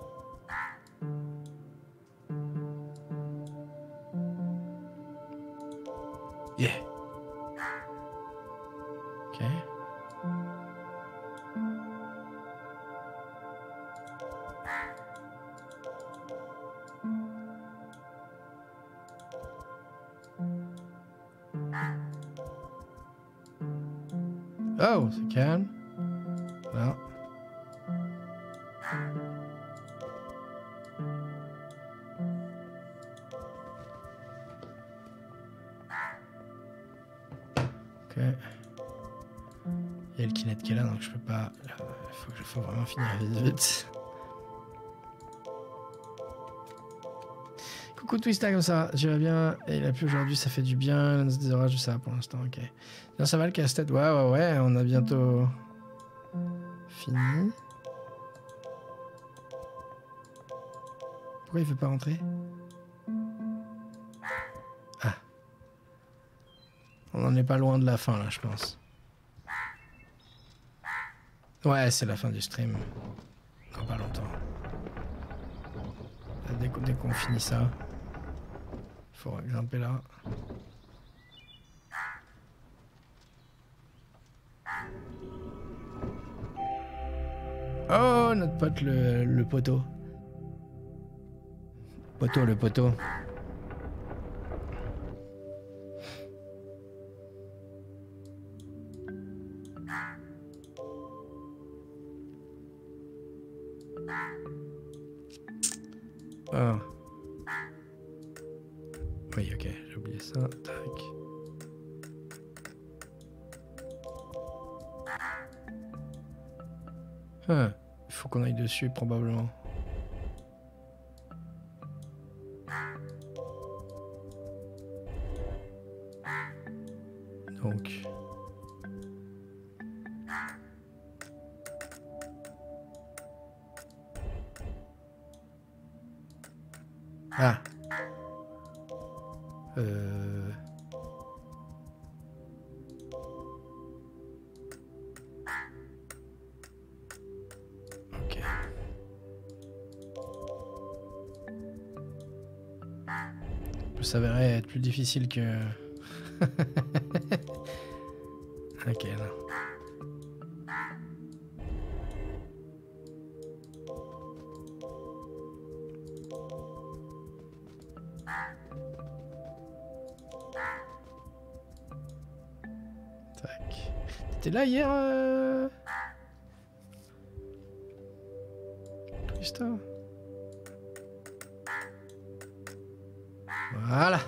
Yeah. Ok. Oh, c'est calme. Non. Ok. Il y a le Kinect qui est là, donc je peux pas. Il faut vraiment finir vite. Coucou Twista, comme ça, je vais bien. Et il a plu aujourd'hui, ça fait du bien. Des orages, ça pour l'instant, ok. Non, ça va le casse-tête. Ouais, on a bientôt fini. Pourquoi il veut pas rentrer? Ah. On en est pas loin de la fin là, je pense. Ouais, c'est la fin du stream. Dans pas longtemps. Dès qu'on finit ça, faut grimper là. Oh, notre pote le poteau. Le poteau. Oh. Oui, ok, j'ai oublié ça. Tac. Ah, il faut qu'on aille dessus, probablement. Donc... Ah. Ok. Ça s'avérait être plus difficile que... Ok, là. Tac. T'étais là hier, Twista? Voilà.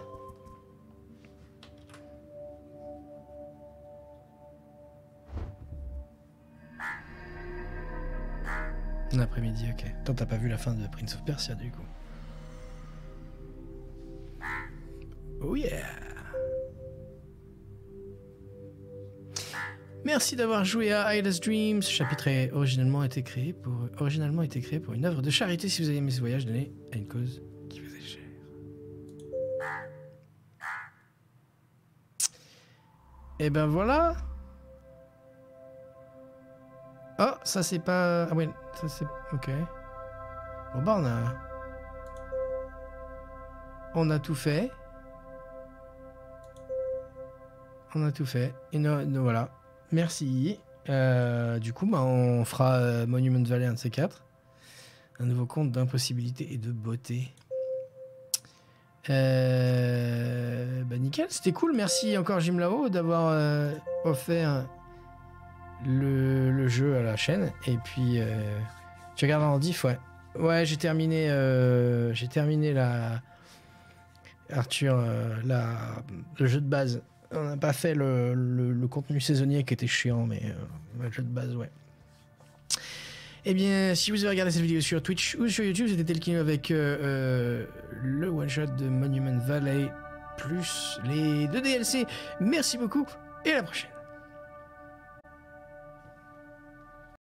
L'après-midi, ok. Toi, t'as pas vu la fin de Prince of Persia, du coup. Oh yeah! Merci d'avoir joué à Ida's Dreams. Ce chapitre a originalement été créé pour une œuvre de charité. Si vous avez aimé ce voyage, donnez à une cause qui vous est chère. Et ben voilà. Oh, ça c'est pas... Ah ouais, ça c'est... Ok. Bon bah on a tout fait. On a tout fait. Et nous voilà. Merci. Du coup, bah, on fera Monument Valley, un de ces quatre. Un nouveau conte d'impossibilité et de beauté. Bah nickel, c'était cool. Merci encore Jim Lao d'avoir offert le jeu à la chaîne. Et puis, tu regardes en diff, ouais. Ouais, j'ai terminé Arthur, le jeu de base. On n'a pas fait le contenu saisonnier qui était chiant, mais le jeu de base, ouais. Eh bien, si vous avez regardé cette vidéo sur Twitch ou sur YouTube, c'était Telkino avec le one-shot de Monument Valley, plus les 2 DLC. Merci beaucoup, et à la prochaine.